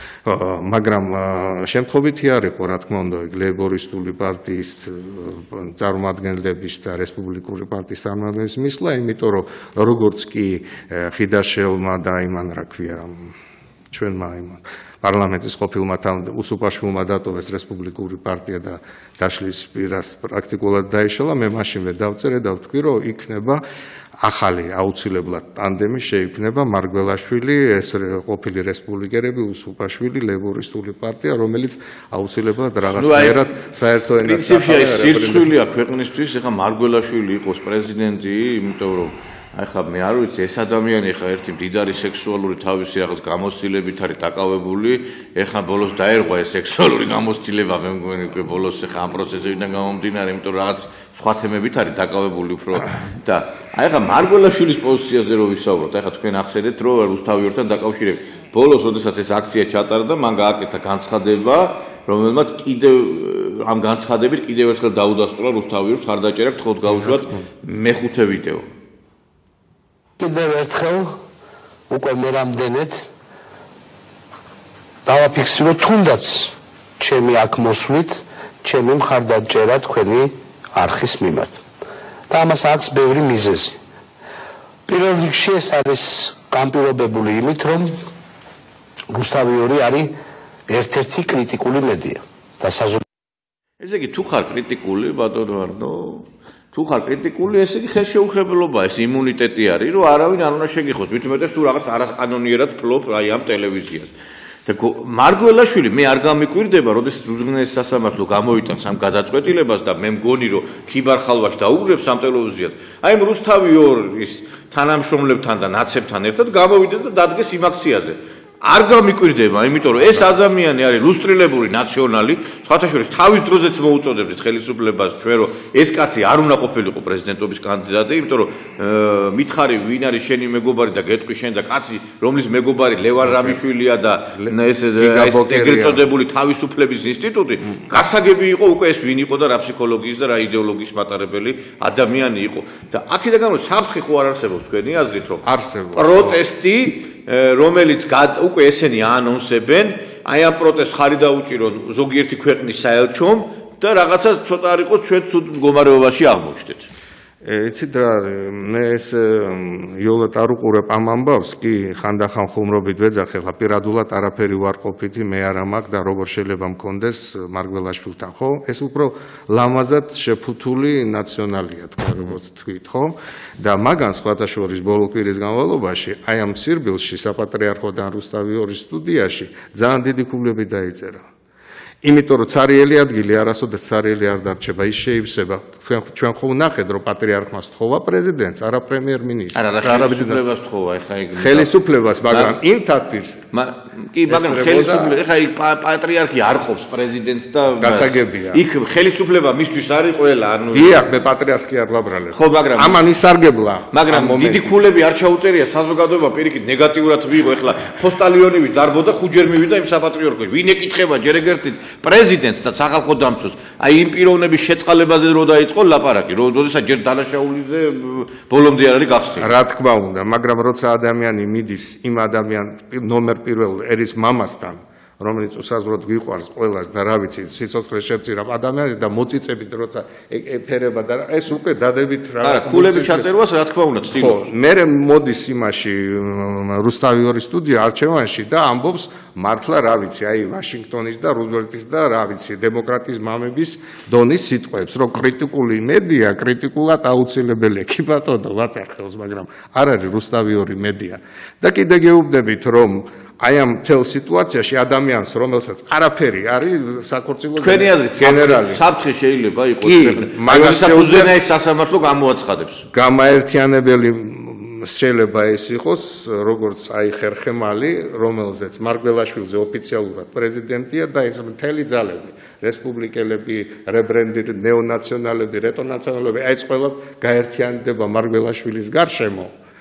Speaker 3: მაგრამ შემთხვევითი არ იყო რა თქმა უნდა ლეიბორისტული პარტიის წარმომადგენლების და რესპუბლიკური პარტიის წარმომადგენლების მისვლა იმიტომ რომ როგორც კი ხიდაშელმა და იმან რა ქვია ჩვენმა იმან პარლამენტის ყოფილმა უსუპაშვილმა დატოვეს რესპუბლიკური პარტია და დაშლის პირას პრაქტიკულად დაიშალა მე მაშინვე დავწერე და ვთქვი რომ იქნება ახალი აუცილებლად ტანდემი შეიქმნება მარგველაშვილი ეს ყოფილი რესპუბლიკელები უსუპაშვილი ლეიბორისტული პარტია რომელიც აუცილებლად რაღაცნაირად საერთო ენას
Speaker 1: პრინციპში აი სირცხვილია ქვეყნისთვის ეხა მარგველაშვილი იყოს პრეზიდენტი იმიტომ რომ აი ხა მე არ ვიცი ეს ადამიანი ხა ერთი მდიდარი სექსუალური თავისი რაღაც გამოცდილებით არის დაკავებული ეხა ბოლოს დაერღვა ეს სექსუალური გამოცდილება მე მგონი უკვე ბოლოს ეხა ამ პროცესებიდან გამომდინარე იმიტომ რომ რაღაც სხვა თემებით არის დაკავებული უფრო და აი ხა მარგველაშვილის პოზიციაზე რო ვისაუბროთ აი ხა თქვენ ახსენეთ რომ რუსთავიორთან დაკავშირებით ბოლოს როდესაც ეს აქცია ჩატარდა მან გააკეთა განცხადება რომელმაც კიდევ ამ განცხადებით კიდევ ერთხელ დაუდასტურა რუსთავიორს ხარდაჭერა გთხოვთ გავუშვათ მეხუთე ვიდეო
Speaker 8: კიდევ ერთხელ უკვე მე რამდენად დავაფიქსირო თუნდაც ჩემი აქ მოსვლით ჩემი მხარდაჭერა თქვენი არხის მიმართ და ამას აქვს ბევრი მიზეზი პირველ რიგში ეს არის განპირობებული იმით რომ რუსთავიორი არის ერთ-ერთი კრიტიკული მედია და საზოგადოებრივი
Speaker 1: ესე იგი თუ ხარ კრიტიკული ბატონო არნო თუ ხარ კრიტიკული, ესე იგი ხელშეუხებლობა, ეს იმუნიტეტი არის, რომ არავინ არ უნდა შეგიხოს, მით უმეტეს თუ რაღაც არაკანონიერად ფლობ აი ამ ტელევიზიას. და მარგველაშვილი მე არ გამიკვირდება, როდესაც უზრუნველეს სასამართლო გამოიტანს ამ გადაწყვეტილებას და მე მგონი რომ ხიბარხალვაში დაუბრებს ამ ტელევიზიას. აი ამ რუსთავიორის თანამშრომლებთან და ნაცებთან ერთად გამოვიდეს და დადგეს იმ აქციაზე. არ გამიკვირდება, იმიტომ რომ ეს ადამიანი არის ლუსტრილებული ნაციონალი, სხვათა შორის თავის დროზეც მოუწოდებდით ხელისუფლებას ჩვენ რომ ეს კაცი არ უნდა ყოფილიყო პრეზიდენტობის კანდიდატი, იმიტომ რომ მითხარი ვინ არის შენი მეგობარი და გეტყვი შენ და კაცი რომლის მეგობარი ლევან რამიშვილია და ეს ეგრეთ წოდებული თავისუფლების ინსტიტუტი, გასაგები იყო უკვე ეს ვინ იყო და რა ფსიქოლოგიის და რა იდეოლოგიის მატარებელი ადამიანი იყო. და აქედან გამო საფრთხე ხო არ არსებობს თქვენი აზრით რომ
Speaker 3: არსებობს
Speaker 1: პროტესტი რომელიც უკვე ესენი აანონსებენ, აი ამ პროტესტს ხარი დაუჭირონ ზოგიერთი ქვეყნის საელჩომ და რაღაცა ცოტა არ იყოს ჩვენ ცუდ მდგომარეობაში აღმოჩნდეთ.
Speaker 3: იცით რა მე ეს იოლად არ უყურებ ამ ამბავს კი ხანდახან ხუმრობით ვეძახე ხა პირადულად არაფერი ვარ ყოფითი მე არ მაქვს და როგორ შეიძლება მქონდეს მარგველაშვილთან ხო ეს უფრო ლამაზად შეფუთული ნაციონალია თქვა როგორც თქვით ხო და მაგან სხვათა შორის ბოლო კვირის განმავლობაში აი ამ სირბილში საპატრიარქოდან რუსთავიორის სტუდიაში ძალიან დიდი ქულები დაიწერა იმიტომ რომ цаრიელი ადგილი არასოდეს цаრიელი არ დარჩება, ის შეივსება. ჩვენ ხო ვნახეთ რომ პატრიარქმა სთხოვა პრეზიდენტს, არა პრემიერ-მინისტრს.
Speaker 1: არა, ხელისუფლებას სთხოვა, ეხლა იქ
Speaker 3: ხელისუფლებას, მაგრამ იმ თათბირს
Speaker 1: კი, მაგრამ ხელისუფლება, ეხლა იქ პატრიარქი არ ყოფს პრეზიდენტს და
Speaker 3: გასაგებია.
Speaker 1: იქ ხელისუფლება მისთვის არის ყველა, ანუ
Speaker 3: დიახ, მე პატრიარქს კი არ ვაბრალებ.
Speaker 1: ხო, მაგრამ
Speaker 3: ამან ისარგებლა.
Speaker 1: მაგრამ დიდი ქულები არ ჩაუწერია საზოგადოება პირიქით ნეგატიურად მიიღო, ეხლა ფოსტალიონივი დარბოდა, ხუჯერ მივიდა იმ საპატრიარქოში. ვინ ეკითხება ჯერ ეგერთით პრეზიდენტს და სახალხო დამცველს, აი იმ პიროვნების შეწყალებაზე რო დაიწყო ლაპარაკი, რომ როდესაც ჯერ დანაშაულიზე ბოლომდე არ არის გახსნილი.
Speaker 3: რა თქმა უნდა, მაგრამ როცა ადამიანი მიდის იმ ადამიან ნომერ პირველ ერის მამასთან, რომელიც უსაზღვროდ გვიყვარს ყველას და რა ვიცი, სიცოცხლე შევწირა ადამიანს და მოწიწებით როცა ეფერება და ეს უკვე დადებით
Speaker 1: რაღაც არა, ქულების ჩაწერვას რა თქმა უნდა ცდილობს.
Speaker 3: ხო, მე მოდის იმაში რუსტავიორის სტუდია არჩევანში და ამბობს მართლა რა ვიცი, აი ვაშინგტონის და რუზველტის და რა ვიცი, დემოკრატიის მამების დონის სიტყვებს, რომ კრიტიკული მედია კრიტიკულად აუცილებელია. კი ბატონო, ვაწერხელს, მაგრამ არ არის რუსტავიორი მედია. და კიდე გეუბნებით, რომ აი ამ მთელ სიტუაციაში ადამიანს, რომელსაც არაფერი არის საქორწილო
Speaker 1: გენერალი, საფრთხე შეიძლება იყოს ქვეყნის, მაგრამ უზენაეს სასამართლო გამოაცხადებს.
Speaker 3: გამაერთიანებელი შეიძლება ეს იყოს, როგორც აი ხერხემალი, რომელზეც მარგველაშვილზე ოფიციალურად პრეზიდენტია და ეს მთელი ძალები, რესპუბლიკელები, რებრენდირ ნეონაციონალები, რეტონაციონალები, აი ეს ყველა გაერთიანდება მარგველაშვილის გარშემო.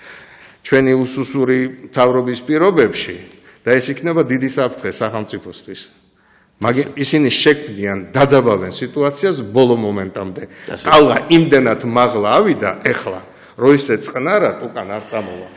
Speaker 3: ჩვენი უსუსური თავრობის პირობებში და ეს იქნება დიდი საფრთხე სახელმწიფოსთვის. მაგრამ ისინი შექმნიან დაძაბავენ სიტუაციას ბოლო მომენტამდე. ტალღა იმდენად მაღლა ავიდა ეხლა, რომ ისე წყნარად უკან არ წამოვა.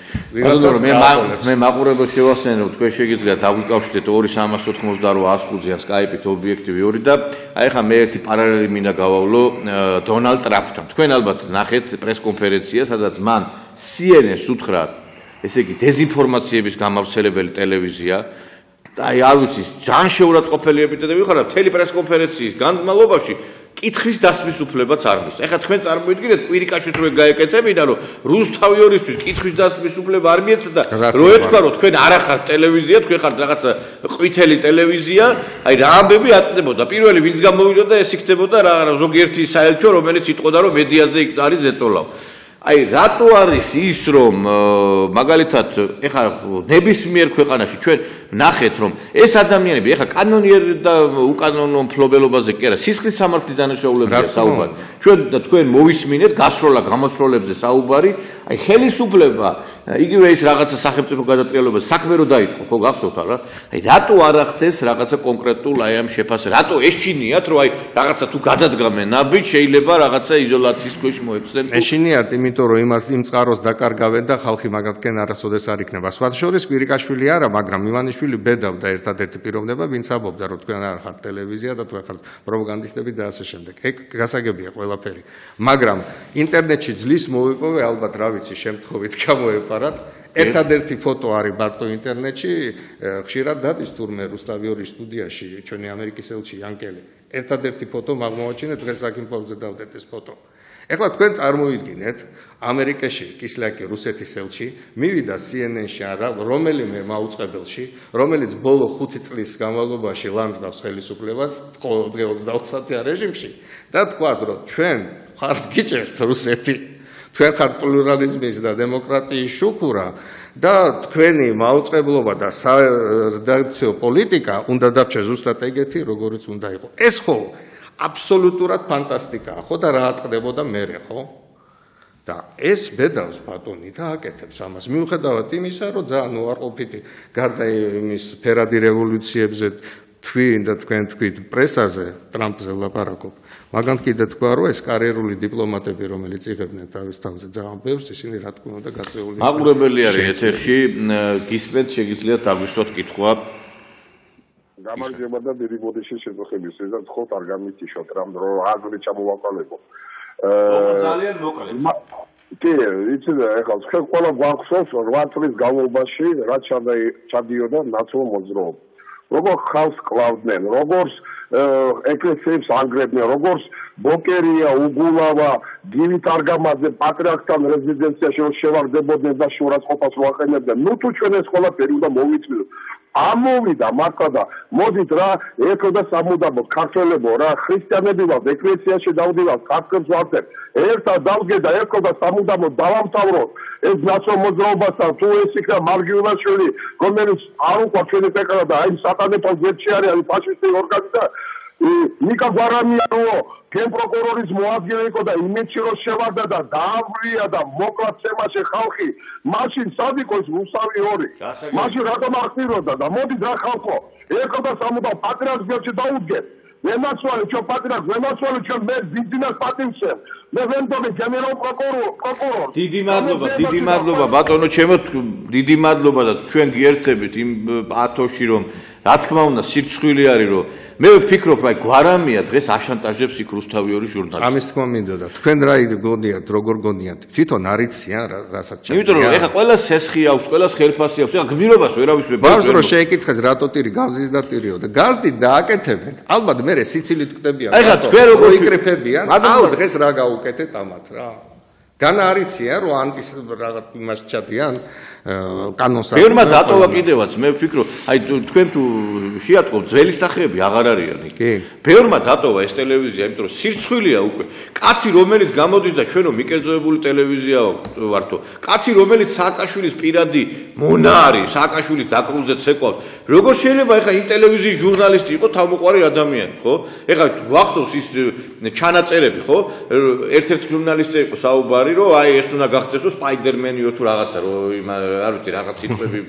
Speaker 1: მე მე მაყურებელს შევახსენე, რომ თქვენ შეგიძლიათ დაგვიკავშირდეთ ორი სამას ოთხმოცდაორი ას ხუთიან Skype-ით ობიექტივი ორი და აი ახლა მე ერთი პარალელი მინდა გავავლო დონალდ ტრამპთან. თქვენ ალბათ ნახეთ პრესკონფერენცია, სადაც მან C N N-ს უთხრა, ესე იგი დეზინფორმაციების გამავრცელებელი ტელევიზია და აი არ ვიცი, ჯანშეურაცხყოფელი ეპიტეტები ვიხარა მთელი პრესკონფერენციის განმავლობაში კითხვის დასმის უფლებაც არ მის. ეხლა თქვენ წარმოიდგინეთ კვირიკაშვილს რო გაეკეთებინა, რომ რუსთავიორისთვის კითხვის დასმის უფლება არ მიეცდა და რო ეთქვა, რომ თქვენ არ ახართ ტელევიზია, თქვენ ხართ რაღაცა ყვითელი ტელევიზია, აი რა ამბები ატყდებოდა. პირველი ვინც გამოვიდოდა, ეს იქნებოდა რა ზოგიერთი საელჩო, რომელიც იტყოდა, რომ მედიაზე იქ არის ზეწოლავ. აი რატო არის ის რომ მაგალითად ეხლა ნებისმიერ ქვეყანაში ჩვენ ნახეთ რომ ეს ადამიანები ეხლა კანონიერ და უკანონო მფლობელობაზე კი არა სისხლის სამართლის დანაშაულებზია საუბარი ჩვენ და თქვენ მოვისმინეთ გასროლა გამოსროლებზე საუბარი აი ხელისუფლება იგივე ის რაღაცა სახელმწიფო გადატრიალება საქმე რო დაიწყო ხო გახსოვთ რა აი რატო არ ახდენს რაღაცა კონკრეტულ აი ამ შეფასებას რატო ეშინიათ რომ აი რაღაცა თუ გადადგამენ ნაბიჯ შეიძლება რაღაცა იზოლაციის ქვეშ მოეწდნენ
Speaker 3: ეშინიათ იმიტომ რომ იმას იმ წყაროს დაკარგავენ და ხალხი მაგათკენ არასოდეს არ იქნება. სხვა შორის კვირიკაშვილი არა, მაგრამ ივანიშვილი ბედავდა ერთადერთი პიროვნება, ვინც ამბობდა, რომ თქვენ არ ხართ ტელევიზია და თქვენ ხართ პროპაგანდისტები და ასე შემდეგ. ეგ გასაგებია ყველაფერი. მაგრამ ინტერნეტში ძლის მოვიპოვე ალბათ რა ვიცი, შემთხვევით გამოეპარათ. ერთადერთი ფოტო არის მარტო ინტერნეტში, ხშირად დადის თურმე რუსტავიორის სტუდიაში, ჩვენი ამერიკის ელჩი იანკელი. ერთადერთი ფოტო მაგმოვაჩინეთ, დღეს საკინფოზე დავდეთ ეს ფოტო. ეხლა თქვენ წარმოიდგინეთ ამერიკაში კისლაკი რუსეთის ელჩი მივიდა C N N-ში არა რომელიმე მაუწყებელში რომელიც ბოლო ხუთი წლის განმავლობაში ლანძღავს ხელისუფლებას ყოველდღე ოცდაოთხ საათიან რეჟიმში და თქვას რომ ჩვენ ხარს გიჭერთ რუსეთი თქვენ ხართ პლურალიზმის და დემოკრატიის შუქურა და თქვენი მაუწყებლობა და სარედაქციო პოლიტიკა უნდა დარჩეს ზუსტად ეგეთი როგორიც უნდა იყოს ეს ხო აბსოლუტურად ფანტასტიკაა, ხო და რა ატყდებოდა მერე, ხო? და ეს ბედავს ბატონი და აკეთებს ამას. მიუხედავად იმისა, რომ ძალიან უარყოფითი გარდა იმის ფერადი რევოლუციებზე თქვენ და თქვენ თქვით პრესაზე, ტრამპზე ლაპარაკობ. მაგან კიდე თქვა, რომ ეს კარიერული დიპლომატები, რომელიც იღებდნენ თავის თავზე ძალიან ბევრს, ისინი რა თქმა უნდა გაწეული.
Speaker 1: მაყურებელი არის ეთერში, გისმენთ შეგიძლიათ დაგვისვათ კითხვა.
Speaker 9: გამარჯობა და დიდი ბოდიში შეძახების ეს ხო არ გამიწიშოთ რამ რომ აზრი ჩამოვაყალებო.
Speaker 1: აა ძალიან მოკლედ.
Speaker 9: კი, იცი და ეხლა თქვენ ყველა გვახსოვს რვა წლის განმავლობაში რა ჩადიოდა ნაცვალ მოძრაობა. როგორ ხალხს კლავდნენ, როგორც ეკლესიებს ანგრევდნენ, როგორც ბოკერია, უგულავა, გივით არგამაძე პატრიარქთან რეზიდენციაში რომ შევარდებოდნენ და შურაცხყოფას ვაყენებდნენ. ნუ თუ ჩვენ ეს ყველაფერი უნდა მოვიწვიოთ. ამოვიდა მართლა და მოდით რა ერთო და სამუდამოდ ქართველებო რა ქრისტიანები ვართ ეკლესიაში დავდივართ ქართლებს ვართ ერთად დავდგე და ერთო და სამუდამოდ დავამთავროთ ეს ნაცნობ მოძრაობასთან თუ ეს იქნა მარგილაშვილი რომელიც არ უყვა ჩვენი პეკარა და აი სატანეფალ გვერდში არის აი ფაშისტი ორგანიზაცია ნიკა გვარამიანო გენპროკურორის მოადგილე იყო და იმედში რომ შევარდა და დაავრია და მოკლა ცემაში ხალხი მაშინ სად იყოს რუსთავი ორი მაშინ რატომ აღწიროდა და მოდით რა ხალხო ერთო და სამუდამოდ პატრიარქს გვერდში დაუდგეთ მემაცვალე ჩვენ პატრიარქს მემაცვალე ჩვენ მე ბიზნეს პატიმსე მე ვენდობი გენერალ პროკურორ პროკურორ
Speaker 1: დიდი მადლობა დიდი მადლობა ბატონო ჩემო დიდი მადლობა და ჩვენ გიერთებით იმ ათოში რომ რა თქმა უნდა სირცხვილი არის რომ მე ვფიქრობ აი გვარამია დღეს აშანტაჟებს იქ რუსთავი ორი ჟურნალისტი
Speaker 3: ამის თქმა მინდოდა თქვენ რა გონიათ როგორ გონიათ თვითონ არიციან რასაც
Speaker 1: ჩემ იმიტომ რომ ეხა ყველა სესხი აქვს ყველა ხელფასი აქვს ეხა გმირობას ვერავის ვერ
Speaker 3: ბავს რომ შეეკითხეს რატო ტირი გავზის და ტირიო და გაზდით დააკეთებენ ალბათ მე სიცილით ხდებიან
Speaker 1: ეხა თქვენ როგორ
Speaker 3: იკრიფებიან აუ დღეს რა გაუკეთეთ ამათ რა განა არიციან რომ ანტის რაღაც იმას ჩადიან კანონს
Speaker 1: ბევრმა დატოვა კიდევაც მე ვფიქრობ აი თქვენ თუ შეატყობთ ძველი სახეები აღარ არიან იქ ბევრმა დატოვა ეს ტელევიზია იმიტომ რომ სირცხვილია უკვე კაცი რომელიც გამოდის და ჩვენო მიკერძოებული ტელევიზია ვართო კაცი რომელიც სააკაშვილის პირადი მონა არის სააკაშვილის დაკრულზე ცეკვავს როგორ შეიძლება ეხა იმ ტელევიზიის ჟურნალისტი იყო თავმოყარი ადამიანი ხო ეხა ვახსოვს ის ჩანაწერები ხო ერთ-ერთ ჟურნალისტზე იყო საუბარი რომ აი ეს უნდა გახდეს რომ სპაიდერმენიო თუ რაღაცა რომ არ ვიცი რაღაც სიტყვები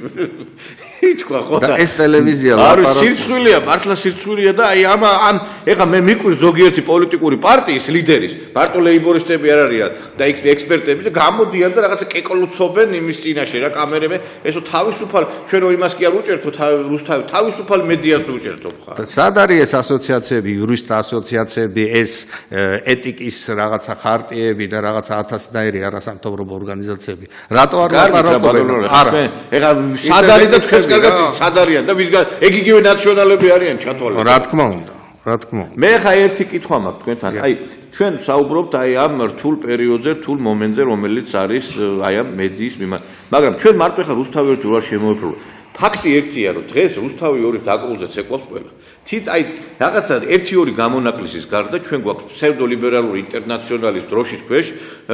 Speaker 1: ითქვა ხო
Speaker 3: და ეს ტელევიზია
Speaker 1: ლაპარაკობს არ სირცხვილია მართლა სირცხვილია და აი ამ ამ ეხა მე მიყვი ზოგიერთი პოლიტიკური პარტიის ლიდერის მარტო ლეიბორისტები არ არიან და ექსპერტები და გამოდიან და რაღაცა კეკოლუცობენ იმის წინაშე რა კამერები ესო თავისუფალ ჩვენ რო იმას კი არ უჭერთო რუსთავი თავისუფალ მედიას უჭერთო ხარ
Speaker 3: და სად არის ეს ასოციაციები იურისტთა ასოციაციები ეს ეტიკის რაღაცა ხარტიები და რაღაცა ათასნაირი არასამთავრობო ორგანიზაციები რატო არ ლაპარაკობენ
Speaker 1: არა ეხა სად არის და თქვენს კარგად სად არიან და ვისგან ეგ იგივე ნაციონალები არიან ჩათვალე
Speaker 3: რა თქმა უნდა რა თქმა უნდა
Speaker 1: მე ხა ერთი კითხვა მაქვს თქვენთან აი ჩვენ საუბრობთ აი ამ რთულ პერიოდზე რთულ მომენტზე რომელიც არის აი ამ მედიის მიმართ მაგრამ ჩვენ მარტო ხა რუსთავი ერთი უარ შემოვიფრთხილო ფაქტი ერთია რომ დღეს რუსთავი ორის დაკრულზე ცეკვავს ყველა თით აი რაღაცა ერთი ორი გამონაკლისის გარდა ჩვენ გვაქვს ფსევდოლიბერალური ინტერნაციონალის დროშის ქვეშ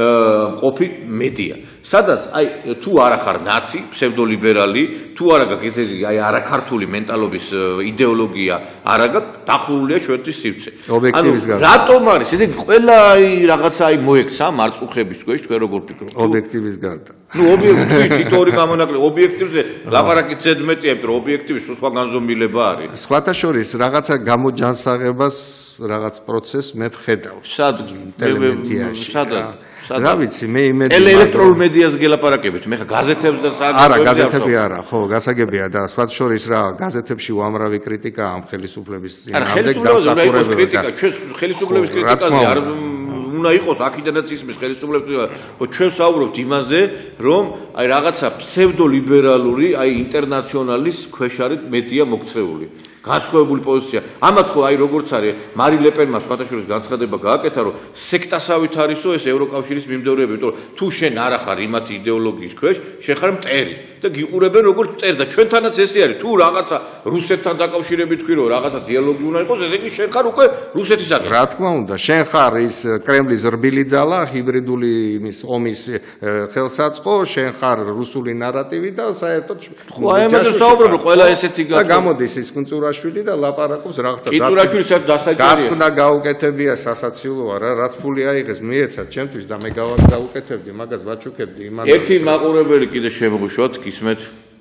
Speaker 1: ყოფი მედია სადაც აი თუ არა ხარ ნაცი ფსევდოლიბერალი თუ არა გაქვს ეს აი არაქართული მენტალობის იდეოლოგია არა გაქვს დახურულია ჩვენთვის სივრცე
Speaker 3: ობიექტივის გარდა
Speaker 1: რატომ არის ესე ყველა აი რაღაცა აი მოექცა მარწუხების ქვეშ თქვენ როგორ ფიქრობთ
Speaker 3: ობიექტივის გარდა
Speaker 1: ნუ ობიექტივი თითო ორი გამონაკლისი ობიექტივზე ლაპარაკით ზედმეტია იმიტომ რომ ობიექტივის სხვა განზომილება არის
Speaker 3: სხვათა შორის რაღაცა გამოჯანსაღებას რაღაც პროცესს მე ვხედავ
Speaker 1: სად
Speaker 3: ტელემედიაში
Speaker 1: სადაც
Speaker 3: რა ვიცი მე იმედი
Speaker 1: ელექტრულ მედიას გელაპარაკებით მე ხა გაზეთებს და საგაზეთებს
Speaker 3: არა გაზეთები არა ხო გასაგებია და სხვათა შორის რა გაზეთებში უამრავი კრიტიკა ამ ხელისუფლების
Speaker 1: წინააღმდეგ გამსახურებელია კრიტიკა ჩვენ ხელისუფლების კრიტიკაზე არ უნდა იყოს აქედანაც ისმის ხელისუფლების ჩვენ საუბრობთ იმაზე რომ აი რაღაცა ფსევდოლიბერალური აი ინტერნაციონალის ქვეშ არის მედია მოქცეული განსხვავებული პოზიცია. ამათ ხო აი როგორც არის მარი ლეპენმა სხვათა შორის განცხადება გააკეთა რომ სექტასავით არისო ეს ევროკავშირის მიმდევრები, იმიტომ რომ თუ შენ არ ახარ იმათი იდეოლოგიის ქვეშ, შენ ხარ მტერი და გიყურებენ როგორც მტერი და ჩვენთანაც ესე არის. თუ რაღაცა რუსეთთან დაკავშირებით თქვი რომ რაღაცა დიალოგი უნდა იყოს, ესე იგი შენ ხარ უკვე რუსეთის აგენტი.
Speaker 3: რა თქმა უნდა, შენ ხარ ის კრემლის რბილი ძალა, ჰიბრიდული იმის ომის ხელსაწყო, შენ ხარ რუსული ნარატივი და საერთოდ
Speaker 1: ხო აი ამაზე საუბრობ ყველა ესეთი
Speaker 3: და გამოდის ის კუნწურაშვილი და ლაპარაკობს რაღაცა
Speaker 1: კუნწურაშვილი საერთოდ დასაჭერია.
Speaker 3: გასკვნა გაუკეთებია სასაცილოა რა, რაც ფული აიღეს მიეცათ ჩემთვის და მე გავაკ დაუკეთებდი, მაგას ვაჩუქებდი იმან.
Speaker 1: ერთი მაყურებელი კიდე შემოგვიშვათ, გისმეთ?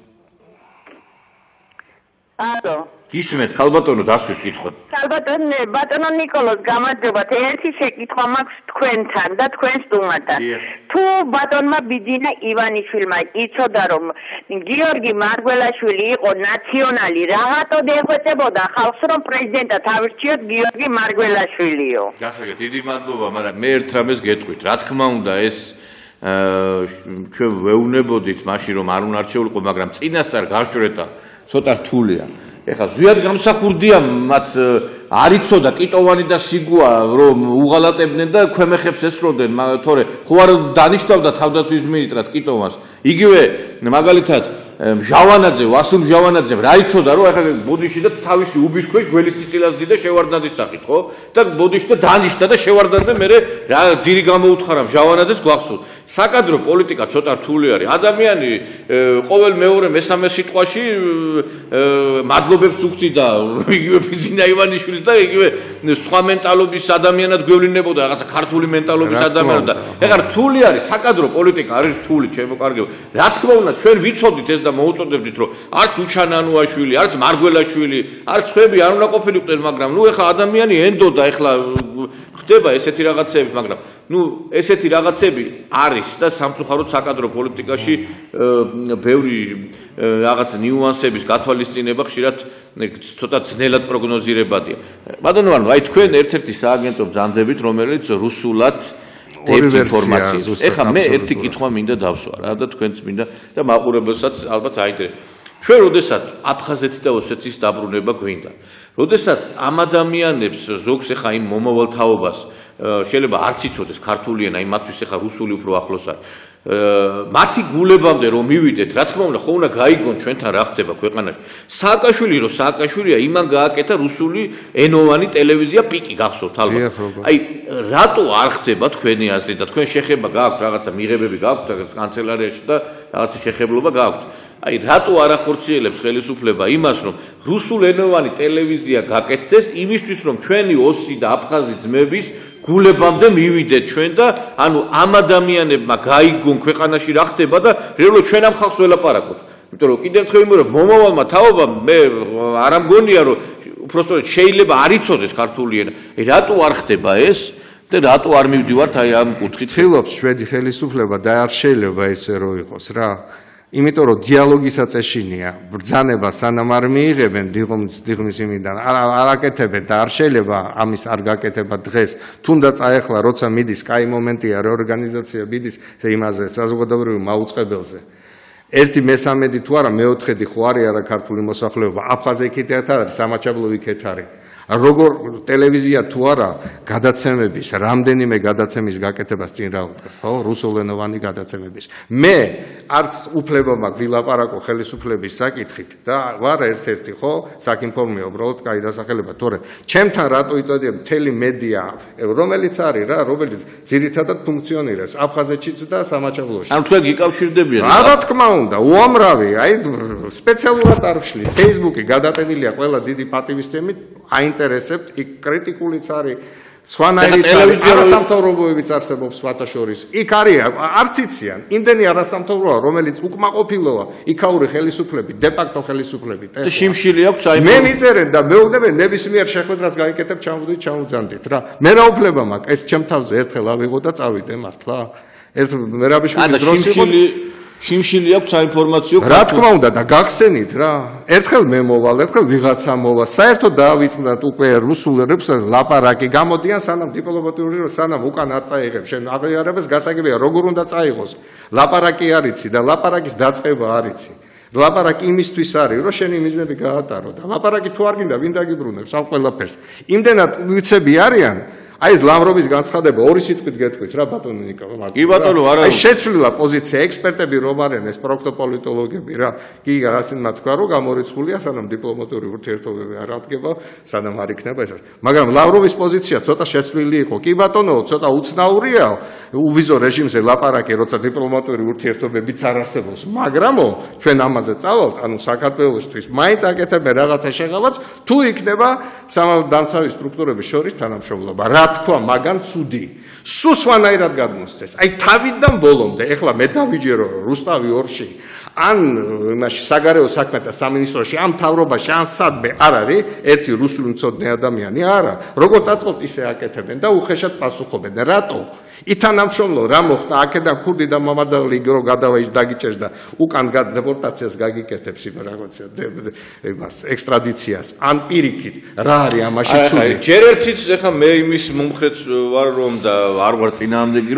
Speaker 10: ალო.
Speaker 1: გისმეთ, ხალბატონო, დასვით კითხოთ.
Speaker 10: ხალბატონო, ბატონო ნიკოლოზ, გამარჯობათ. ერთი შეკითხვა მაქვს თქვენთან და თქვენ სტუმართან. თუ ბატონმა ბიძინა ივანიშვილმა იცოდა რომ გიორგი მარგველაშვილი იყო ნაციონალი, რაღაცოდ ეხვეწებოდა ხალხს რომ პრეზიდენტად ავირჩიოთ გიორგი მარგველაშვილიო.
Speaker 1: გასაგებია, დიდი მადლობა, მაგრამ მე ერთ რამეს გეტყვით. რა თქმა უნდა, ეს ჩვენ ვეუბნებოდით მაშინ რომ არ უნდა არჩეულიყო, მაგრამ წინასწარ გარჭვრეტა ცოტა რთულია. ეხლა ზვიად გამსახურდია მათ არ იცოდა კიტოვანი და სიგუა რომ უღალატებდნენ და ქვემეხებს ესროდნენ თორე ხო არ დანიშნავდა თავდაცვის მინისტრად კიტოვანს იგივე მაგალითად ჟავანაძე ვასილ ჟავანაძემ რა იცოდა რომ ეხლა ბოდიში და თავისი უბის ქვეშ გველის წიწილას დიდა შევარდნაძის სახით ხო და ბოდიში და დანიშნა და შევარდნაძე მე რა ძირი გამოუთხარა ჟავანაძეს გვახსოვს საკადრო პოლიტიკა ცოტა რთული არის ადამიანი ყოველ მეორე მესამე სიტყვაში მადლობებს უხდიდა იგივე ფიძინა ივანიშვილის და იგივე სხვა მენტალობის ადამიანად გვევლინებოდა რაღაცა ქართული მენტალობის ადამიანად და ეხლა რთული არის საკადრო პოლიტიკა არის რთული ჩემო კარგებო რა თქმა უნდა ჩვენ ვიცოდით ეს და მოუწოდებდით რომ არც უჩანანუაშვილი არც მარგველაშვილი არც ხვები არ უნდა ყოფილიყვნენ მაგრამ ნუ ეხლა ადამიანი ენდოდა ეხლა ხდება ესეთი რაღაცები მაგრამ ნუ ესეთი რაღაცები არის და სამწუხაროდ საკადრო პოლიტიკაში ბევრი რაღაც ნიუანსების გათვალისწინება ხშირად ცოტა ძნელად პროგნოზირებადია. ბატონო, აი თქვენ ერთ-ერთი სააგენტო ბრძანდებით, რომელიც რუსულად დებთ ინფორმაციას. ეხლა მე ერთი კითხვა მინდა დავსვა რა და თქვენც მინდა და მაყურებელსაც ალბათ აინტერესებს. ჩვენ როდესაც აფხაზეთი და ოსეთის დაბრუნება გვინდა. როდესაც ამ ადამიანებს ზოგს ეხა იმ მომავალ თაობას შეიძლება არც იცოდეს ქართული ენა, იმათთვის ეხა რუსული უფრო ახლოს არის. მათი გულებამდე რომ მივიდეთ, რა თქმა უნდა, ხო უნდა გაიგონ ჩვენთან რა ხდება ქვეყანაში. სააკაშვილი რომ სააკაშვილია, იმან გააკეთა რუსული ენოვანი ტელევიზია პიკი გახსოვთ ალბათ. აი, რატო არ ხდება თქვენი აზრით და თქვენ შეხება გააქვთ რაღაცა მიღებები გააქვთ რაღაც კანცელარიაში და რაღაცა შეხებლობა გააქვთ. აი, რატო არ ახორციელებს ხელისუფლება იმას, რომ რუსულენოვანი ტელევიზია გაკეთდეს იმისთვის, რომ ჩვენი ოსი და აფხაზი ძმების გულებამდე მივიდეთ ჩვენ და ანუ ამ ადამიანებმა გაიგონ ქვეყანაში რა ხდება და რეალურად ჩვენ ამ ხალხს ველაპარაკოთ. იმიტომ რომ კიდევ ერთხელ ვიმეორებ, მომავალმა თაობამ მე არ ამგონია რომ უბრალოდ შეიძლება არ იცოდეს ქართული ენა. აი რატო არ ხდება ეს და რატო არ მივდივართ აი ამ კუთხით?
Speaker 3: ცდილობს ჩვენი ხელისუფლება და არ შეიძლება ესე რო იყოს რა. იმიტომ რომ დიალოგისაც ეშინია, ბრძანება სანამ არ მიიღებენ დიღმის იმიდან, არ აკეთებენ და არ შეიძლება ამის არ გაკეთება დღეს, თუნდაც აეხლა როცა მიდის კაი მომენტია რეორგანიზაცია მიდის იმაზე საზოგადოებრივ მაუწყებელზე. ერთი მესამედი თუ არა, მეოთხედი ხო არის არა ქართული მოსახლეობა, აფხაზი იქით არის, სამაჩაბლო იქით არის. როგორ ტელევიზია თუ არა გადაცემების, რამდენიმე გადაცემის გაკეთებას წინ რა უდგას, ხო, რუსულენოვანი გადაცემების. მე არც უფლება მაქვს ვილაპარაკო ხელისუფლების საკითხით და ვარ ერთ-ერთი, ხო, საქინფორმეო, უბრალოდ კაი დასახელება, თორე ჩემთან რატო იწოდია მთელი მედია, რომელიც არის რა, რომელიც ძირითადად ფუნქციონირებს აფხაზეთშიც და სამაჩაბლოში.
Speaker 1: ანუ თქვენ გიკავშირდებიან?
Speaker 3: რა თქმა უნდა, უამრავი, აი სპეციალურად არ ვშლი. Facebook-ი გადატენილია ყველა დიდი პატივისცემით, აინტერესებთ, იქ კრიტიკულიც არის, სხვანაირიც არის, არასამთავრობოებიც არსებობს სხვათა შორის. იქ არის, არც იციან, იმდენი არასამთავრობოა, რომელიც უკმაყოფილოა, იქაური ხელისუფლები, დე-ფაქტო ხელისუფლები.
Speaker 1: და შიმშილი აქვს აი
Speaker 3: მე მიწერენ და მეუბნებენ ნებისმიერ შეხვედრას გაიკეთებ, ჩამოვიდით, ჩამოვძანდით რა. მე რა უფლება მაქვს, ეს ჩემ თავზე ერთხელ ავიღო და წავიდე მართლა. ერთ მერაბიშვილი დროს იყო შიმშილი აქვს საინფორმაციო რა თქმა უნდა და გახსენით რა ერთხელ მე მოვალ ერთხელ ვიღაცა მოვა საერთოდ დავიწყდათ უკვე რუსულ რებს ლაპარაკი გამოდიან სანამ დიპლომატიური სანამ უკან არ წაიღებ შენ აღიარებას გასაგებია როგორ უნდა წაიღოს ლაპარაკი არიცი და ლაპარაკის დაწყება არიცი ლაპარაკი იმისთვის არის რომ შენი მიზნები გაატარო და ლაპარაკი თუ არ გინდა ვინ დაგიბრუნებს ამ ყველაფერს იმდენად ვიცები არიან აი ეს ლავროვის განცხადება ორი სიტყვით გეტყვით რა ბატონო ნიკოლო
Speaker 1: კი ბატონო არა
Speaker 3: აი შეცვლილა პოზიცია ექსპერტები რომ არიან ეს პროქტოპოლიტოლოგები რა კი რასინმა თქვა რომ გამორიცხულია სანამ დიპლომატიური ურთიერთობები არ ადგება სანამ არ იქნება ეს მაგრამ ლავროვის პოზიცია ცოტა შეცვლილი იყო კი ბატონო ცოტა უცნაურია უვიზო რეჟიმზე ლაპარაკი როცა დიპლომატიური ურთიერთობებიც არ არსებობს მაგრამო ჩვენ ამაზე წავალთ ანუ საქართველოსთვის მაინც აკეთებენ რაღაცა შეღავაც თუ იქნება სამართალდამცავი სტრუქტურების შორის თანამშრომლობა რა თქვა მაგან ცუდი სულ სხვანაირად გადმოსცეს აი თავიდან ბოლომდე ეხლა მე დავიჯერო რუსტავი ორში ან იმაში საგარეო საქმეთა სამინისტროში ამ თავრობაში ან სადმე არ არის ერთი რუსული მცოდნე ადამიანი არა როგორ წაწყობთ ისე აკეთებენ და უხეშად პასუხობენ რატო ითანამშრომლო რა მოხდა აქედან ქურდი და მამაძაღლი იგრო გადავა ის დაგიჭერს და უკან დეპორტაციას გაგიკეთებს იმ რაღაცა იმას ექსტრადიციას ან პირიქით რა არის ამაში ცუდი
Speaker 1: ჯერ ერთიც ეხა მე იმის მომხრეც ვარ რომ და არ ვარ წინააღმდეგი რომ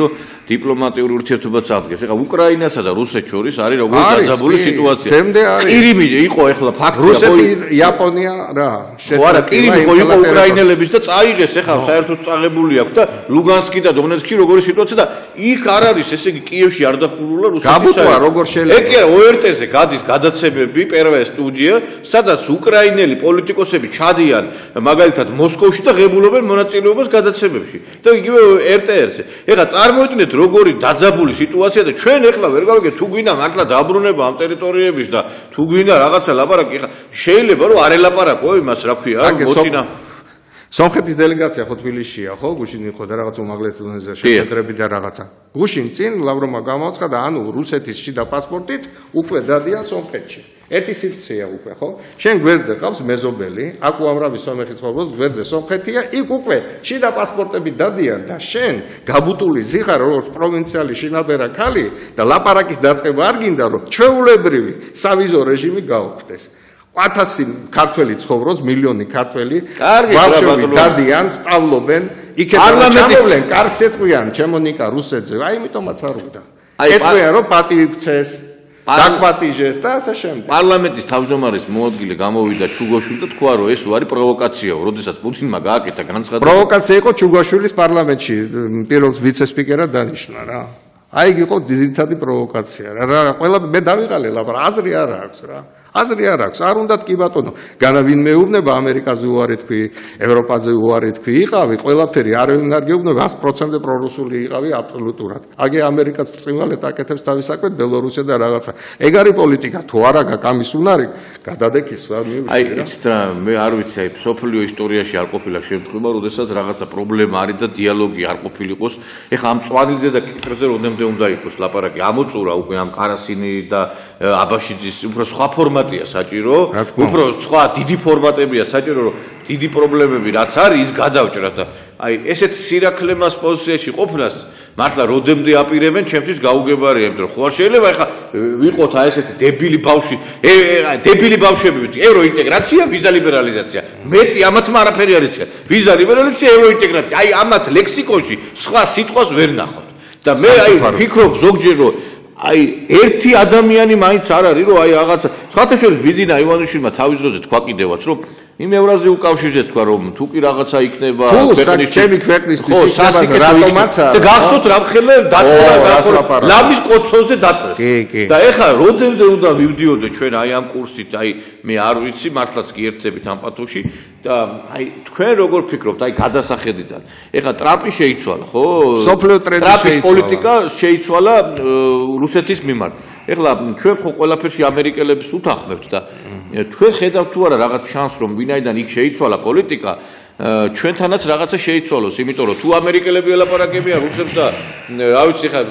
Speaker 1: დიპლომატიური ურთიერთობა წარდგეს. ეხლა უკრაინასა და რუსეთს შორის არის როგორი დაძაბული სიტუაცია. ყირიმი იყო ეხლა ფაქტია.
Speaker 3: რუსეთი, იაპონია რა.
Speaker 1: ხო არა, ყირიმი იყო იყო უკრაინელების და წაიღეს ეხლა საერთოდ წაღებული აქვს და ლუგანსკი და დონეცკი როგორი სიტუაცია და იქ არ არის, ესე იგი კიევში არ დახურულა რუსეთის.
Speaker 3: გაბუტვა როგორ შეიძლება?
Speaker 1: ეგ კი არა, O R T-ზე გადის გადაცემები, პირველი სტუდია, სადაც უკრაინელი პოლიტიკოსები ჩადიან მაგალითად მოსკოვში და ღებულობენ მონაწილეობას გადაცემებში. და იგივე R T R-ზე. ეხლა წარმოიდგინეთ როგორი დაძაბული სიტუაცია და ჩვენ ეხლა ვერ გავიგეთ თუ გვინდა მართლა დაბრუნება ამ ტერიტორიების და თუ გვინდა რაღაცა ლაპარაკი, ეხლა შეიძლება რომ არ ელაპარაკო იმას, რა ქვია, მოწინა
Speaker 3: სომხეთის დელეგაცია ხო თბილისშია, ხო? გუშინ იყო და რაღაც უმაღლეს დონეზე შეხვედრები და რაღაცა. გუშინ წინ ლავროვმა გამოაცხადა, ანუ რუსეთის შიდა პასპორტით უკვე დადიან სომხეთში. ერთი სივრცეა უკვე, ხო? შენ გვერდზე ყავს მეზობელი, აქ უამრავი სომეხი ცხოვრობს, გვერდზე სომხეთია, იქ უკვე შიდა პასპორტები დადიან და შენ გაბუტული ზიხარ როგორც პროვინციალი შინაბერა ქალი და ლაპარაკის დაწყება არ გინდა, რომ ჩვეულებრივი სავიზო რეჟიმი გაუქმდეს. ათასი ქართველი ცხოვრობს, მილიონი ქართველი, ბავშვები დადიან, სწავლობენ, იქედან ჩამოვლენ, კარგს ეტყვიან, ჩემო ნიკა რუსეთზე, აი იმიტომაც არ ვიდა. ეტყვიან, რომ პატივი ქცეს, დაგვატიჟეს და ასე შემდეგ.
Speaker 1: პარლამენტის თავმჯდომარის მოადგილე გამოვიდა ჩუგოშვილი და თქვა, რომ ეს უარი პროვოკაციაა, როდესაც პუტინმა გააკეთა განცხადება.
Speaker 3: პროვოკაცია იყო ჩუგოშვილის პარლამენტში პირველ ვიცე-სპიკერად დანიშნა რა. აი იყო ძირითადი პროვოკაცია რა. ყველა მე დავიღალე ლაპარაკი, აზრი არ აქვს რა. აზრი არ აქვს, არ უნდათ კი ბატონო. განა ვინ მეუბნება ამერიკაზე უარი თქვი, ევროპაზე უარი თქვი, იყავი ყველაფერი, არ ვინ არ გეუბნება sto procent პრორუსული იყავი აბსოლუტურად. აგე ამერიკაც ბრწყინვალედ აკეთებს თავის საქმეს, ბელორუსია და რაღაცა. ეგ არის პოლიტიკა, თუ არა გაქვს უნარი, გადადექის რა მიუშვა.
Speaker 1: აი, იცით რა, მე არ ვიცი, აი, სოფლიო ისტორიაში არ ყოფილა შემთხვევა, როდესაც რაღაცა პრობლემა არის და დიალოგი არ ყოფილიყოს. ეხლა ამ წვანილზე და კიპრზე როდემდე უნდა იყოს ლაპარაკი. ამოწურა უკვე ამ კარასინი და აბაშიძის უფრო სხვა ფორმატია საჭირო, უფრო სხვა დიდი ფორმატებია საჭირო, რომ დიდი პრობლემები რაც არის, ის გადავჭრათ და აი ესეთ სირაქლემას პოზიციაში ყოფნას მართლა როდემდე აპირებენ, ჩემთვის გაუგებარია, იმიტომ რომ ხო არ შეიძლება ეხლა ვიყოთ აი ესეთი დებილი ბავშვი, დებილი ბავშვები ვით, ევროინტეგრაცია, ვიზა ლიბერალიზაცია. მეტი ამათმა არაფერი არ იციან. ვიზა ლიბერალიზაცია, ევროინტეგრაცია. აი ამათ ლექსიკონში სხვა სიტყვას ვერ ნახავთ. და მე აი ვფიქრობ ზოგჯერ რომ აი ერთი ადამიანი მაინც არ არის რომ აი რაღაცა სხვათა შორის ბიძინა ივანიშვილმა თავის დროზე თქვა კიდევაც რომ იმ ევრაზიულ კავშირზე თქვა რომ თუ კი რაღაცა იქნება
Speaker 3: ქვეყნის ჩემი ქვეყნისთვის იქნება რატომაცა
Speaker 1: და გახსოვთ რამხელა დაწყება ლამის კოცოზე დაწეს და ეხლა როდემდე უნდა მივდიოდე ჩვენ აი ამ კურსით აი მე არ ვიცი მართლაც კი ერთებით ამ პათოში და აი თქვენ როგორ ფიქრობთ აი გადასახედიდან ეხლა ტრამპი შეიცვალა ხო
Speaker 3: სოფლიო ტრენდი
Speaker 1: შეიცვალა პოლიტიკა შეიცვალა რუსეთის მიმართ ეხლა ჩვენ ხო ყველაფერში ამერიკელებს უთანხმებთ და თქვენ ხედავთ თუ არა რაღაც შანსს რომ ვინაიდან იქ შეიცვალა პოლიტიკა ჩვენთანაც რაღაცა შეიცვალოს იმიტომ რომ თუ ამერიკელები ელაპარაკებიან რუსებს და რა ვიცი ხა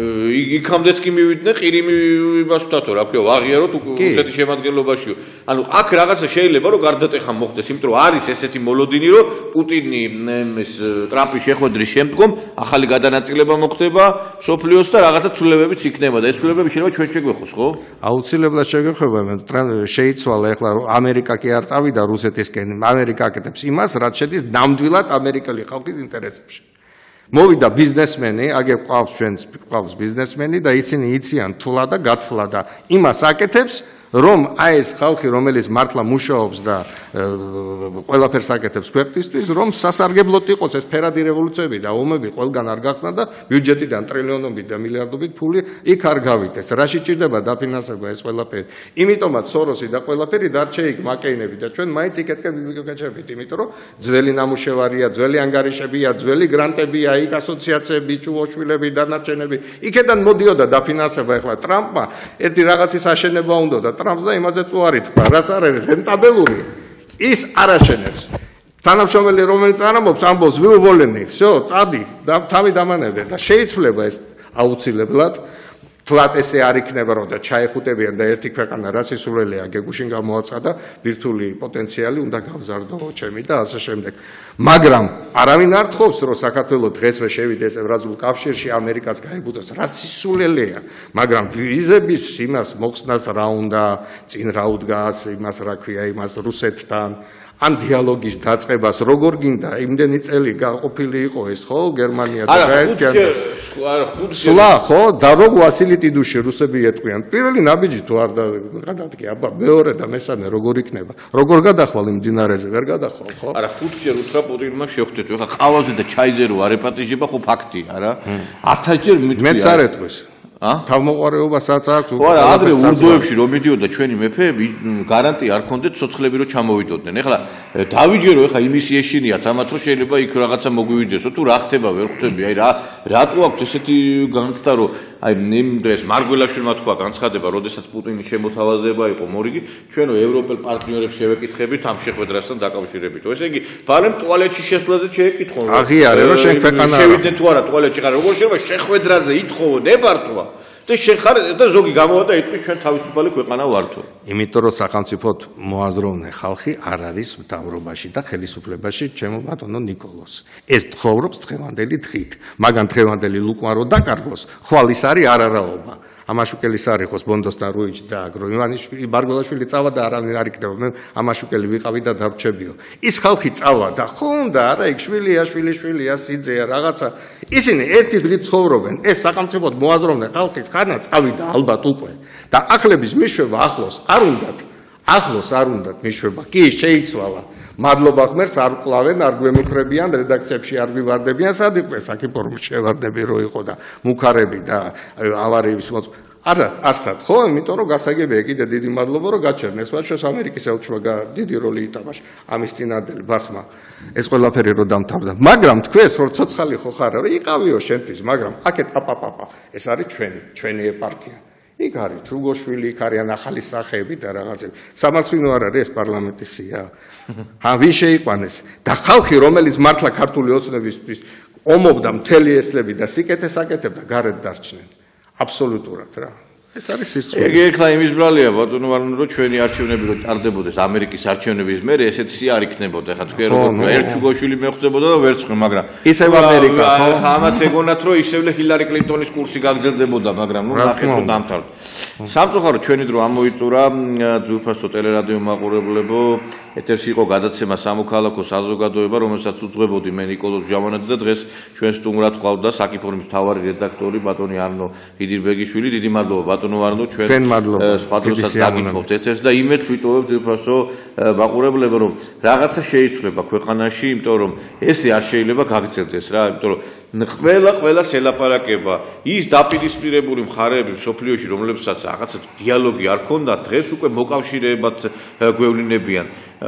Speaker 1: იქამდეც კი მივიდნენ ყირიმის თათო რა ქვია აღიაროთ რუსეთის შემადგენლობაშიო ანუ აქ რაღაცა შეიძლება რომ გარდატეხა მოხდეს იმიტომ რომ არის ესეთი მოლოდინი რომ პუტინი ეს ტრამპის შეხვედრის შემდგომ ახალი გადანაწილება მოხდება სოფლიოს და რაღაცა ცვლილებებიც იქნება და ეს ცვლილებები შეიძლება ჩვენ შეგვეხოს ხო
Speaker 3: აუცილებლად შეგვეხება შეიცვალა ეხლა ამერიკა კი არ წავიდა რუსეთისკენ ამერიკა აკეთებს იმას რაც შედის ნამდვილად ამერიკელი ხალხის ინტერესებში. მოვიდა ბიზნესმენი, აგერ ყავს ჩვენს ყავს ბიზნესმენი და ისინი იციან თულა და გათვლა და იმას აკეთებს, რომ აი ეს ხალხი, რომელიც მართლა მუშაობს და ყველაფერს აკეთებს ქვეყნისთვის, რომ სასარგებლოდ იყოს ეს ფერადი რევოლუციები და ომები ყველგან არ გახსნა და ბიუჯეტიდან ტრილიონობით და მილიარდობით ფული იქ არ გავიდეს. რა შეჭირდება დაფინანსება ეს ყველაფერი. იმიტომაც სოროსი და ყველაფერი დარჩა იქ მაკეინები და ჩვენ მაინც იქეთკენ ვიგეჩებით, იმიტომ რომ ძველი ნამუშევარია, ძველი ანგარიშებია, ძველი გრანტებია, იქ ასოციაციები, ჩუოშვილები, დანარჩენები. იქედან მოდიოდა დაფინანსება ეხლა ტრამპმა ერთი რაღაცის აშენება უნდა და ტრამპს და იმაზეც უარი თქვა, რაც არ არის რენტაბელური, ის არ აშენებს. თანამშრომელი რომელიც არ ამბობს, ამბობს ვიუვოლენი, всё, წადი და თავი დამანებე და შეიცვლება ეს აუცილებლად. თლათ ესე არ იქნება რომ და ჩაეხუტებიან და ერთი ქვეყანა რა სისულელეა გეგუშინ გამოაცხადა ბირთვული პოტენციალი უნდა გავზარდო ჩემი და ასე შემდეგ. მაგრამ არავინ არ თხოვს რომ საქართველოს დღესვე შევიდეს ევრაზიულ კავშირში ამერიკას გაიბუდოს რა სისულელეა მაგრამ ვიზების იმას მოხსნას რა უნდა წინ რა უდგას იმას რა ქვია იმას რუსეთთან ან დიალოგის დაწყებას როგორ გინდა იმდენი წელი გაყოფილი იყო ეს ხო გერმანია და გაერთიანდა სულა ხო და როგორ ვასილი ტიდუში რუსები ეტყვიან პირველი ნაბიჯი თუ არ გადადგე აბა მეორე და მესამე როგორ იქნება როგორ გადახვალ იმ მდინარეზე ვერ გადახვალ ხო
Speaker 1: არა ხუთჯერ უთხრა პუტინმა შევხვდეთ ხა ყავაზე და ჩაიზე რო არ ეპატიჟება ხო ფაქტია რა ათასჯერ მithქვია
Speaker 3: მეც არ ეტყვის თავმოყარეობასაც აქვს
Speaker 1: ხო არა ადრე ურდოებში რომ მიდიოდა ჩვენი მეფეები გარანტია არ ქონდეთ ცოცხლები რომ ჩამოვიდოდნენ ეხლა დავიჯერო ეხლა იმის ეშინიათ ამათ რომ შეიძლება იქ რაღაცა მოგვივიძესო თუ რა ხდება ვერ ხვდები აი რა რატო აქვს ესეთი განცდა რომ აი იმ დღეს მარგველაშვილმა თქვა განცხადება როდესაც პუტინის შემოთავაზება იყო მორიგი ჩვენო ევროპელ პარტნიორებს შევეკითხებით ამ შეხვედრასთან დაკავშირებით ესე იგი ბალემ ტუალეტში შესვლაზე შეეკითხონ
Speaker 3: აღიარე რომ შენ ქვეყანა
Speaker 1: შევიდნენ თუ არა ტუალეტში ხარ როგორ შეიძლება შეხვედრაზე ითხოვო ნებართვა და შეხარ და ზოგი გამოვიდა იტყვის ჩვენ თავისუფალი ქვეყანა ვართო.
Speaker 3: იმიტომ რომ სახელმწიფოდ მოაზროვნე ხალხი არ არის მთავრობაში და ხელისუფლებაში ჩემო ბატონო ნიკოლოს. ეს ცხოვრობს დღევანდელი დღით. მაგან დღევანდელი ლუკმა რო დაკარგოს, ხვალ ის არის არარაობა. ამაშუკელის არ იყოს ბონდოსთან რუიჩი და აგრო ივანიშვილი ბარგველაშვილი წავა და არავინ არ იქნება მე ამაშუკელი ვიყავი და დავრჩებიო ის ხალხი წავა და ხუნდა არა იქ შვილია შვილი შვილია სიძეა რაღაცა ისინი ერთი დღით ცხოვრობენ ეს სახელმწიფოდ მოაზროვნე ხალხის ხანა წავიდა ალბათ უკვე და ახლების მიშვება ახლოს არ უნდათ ახლოს არ უნდათ მიშვება კი შეიცვალა მადლობა ღმერთს არ ყლავენ არ გვემუქრებიან რედაქციებში არ ვივარდებიან სად იყო საკიფორმის შევარდები რო იყო და მუქარები და ავარიის მოწ არა არსად ხო იმიტომ რომ გასაგებია კიდე დიდი მადლობა რომ გაჩერნეს მათ შორის ამერიკის ელჩმა დიდი როლი ითამაშა ამის წინადელი ბასმა ეს ყველაფერი რო დამთავრდა მაგრამ თქვენს რომ ცოცხალი ხო ხარ რა იყავიო შენთვის მაგრამ აქეთ პაპაპაპა ეს არის ჩვენი ჩვენი ეპარქია იქ არის ჩუგოშვილი, იქ არიან ახალი სახეები და რაღაცები. სამართლინო არ არის ეს პარლამენტის სია. ჰა ვინ შეიყვანეს და ხალხი რომელიც მართლა ქართული ოცნებისთვის ომობდა მთელი ესლები და სიკეთეს აკეთებდა გარეთ დარჩნენ. აბსოლუტურად რა. ეს არის სისწრაფე.
Speaker 1: ეგ ეხლა იმის ბრალია ბატონო ვარნო რომ ჩვენი არჩევნები რო ტარდებოდეს ამერიკის არჩევნების მერე ესეც სია არ იქნებოდა ხა თქვენ რომ ერთ ჩუგოშვილი მეხვდებოდა და ვერც ხო მაგრამ
Speaker 3: ისევ ამერიკა ხო
Speaker 1: ხა ამათ ეგონათ რომ ისევ ჰილარი კლინტონის კურსი გაგრძელდებოდა მაგრამ ნუ ნახეთ რომ დამთავრდა სამწუხარო ჩვენი დრო ამოიწურა ძვირფასო ტელერადიო მაყურებლებო ეთერში იყო გადაცემა სამოქალაქო საზოგადოება რომელსაც უძღვებოდი მე ნიკოლოზ ჟავანაძე და დღეს ჩვენ სტუმრად ყავდა საკიფორმის მთავარი რედაქტორი ბატონი არნო ჰიდირბეგიშვილი დიდი მადლობა ბატონო ვარნო ჩვენ სხვა დროსაც დაგითხოვთ ეთერს და იმედს ვიტოვებ ძვირფასო მაყურებლებო რომ რაღაცა შეიცვლება ქვეყანაში იმიტომ რომ ესე არ შეიძლება გაგრძელდეს რა იმიტომ რომ ყველა ყველა ელაპარაკება ის დაპირისპირებული მხარეები სოფლიოში რომლებსაც რაღაცა დიალოგი არ ქონდა დღეს უკვე მოკავშირეებად გვევლინებიან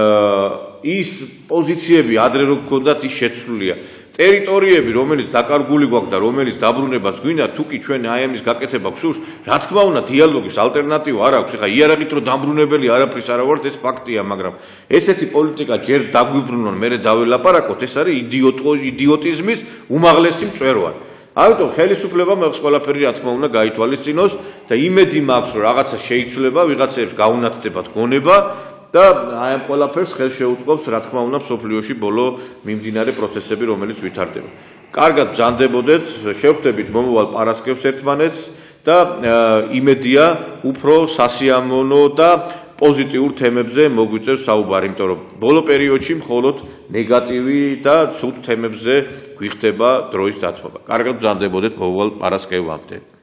Speaker 1: ის პოზიციები ადრე რო გქონდათ ის შეცვლილია ტერიტორიები რომელიც დაკარგული გვაქვს და რომელიც დაბრუნებაც გვინდა თუ კი ჩვენ აი ამის გაკეთება გსურს რა თქმა უნდა დიალოგის ალტერნატივა არ აქვს ეხა იარაღით რო დამბრუნებელი არაფრის არა ვართ ეს ფაქტია მაგრამ ესეთი პოლიტიკა ჯერ დაგვიბრუნონ მერე დაველაპარაკოთ ეს არის იდიოტიზმის უმაღლესი მწვერვალი ამიტომ ხელისუფლებამ ეს ყველაფერი რა თქმა უნდა გაითვალისწინოს და იმედი მაქვს რომ რაღაცა შეიცვლება ვიღაცებს გაუნათდებათ გონება და აი ამ ყველაფერს ხელს შეუწყობს რა თქმა უნდა სოფლიოში ბოლო მიმდინარე პროცესები რომელიც ვითარდება. კარგად ბრძანდებოდეთ, შევხვდებით მომავალ პარასკევს ერთმანეთს და იმედია უფრო სასიამოვნო და პოზიტიურ თემებზე მოგვიწევს საუბარი, იმიტომ რომ ბოლო პერიოდში მხოლოდ ნეგატივი და ცუდ თემებზე გვიხდება დროის დათმობა. კარგად ბრძანდებოდეთ მომავალ პარასკევამდე.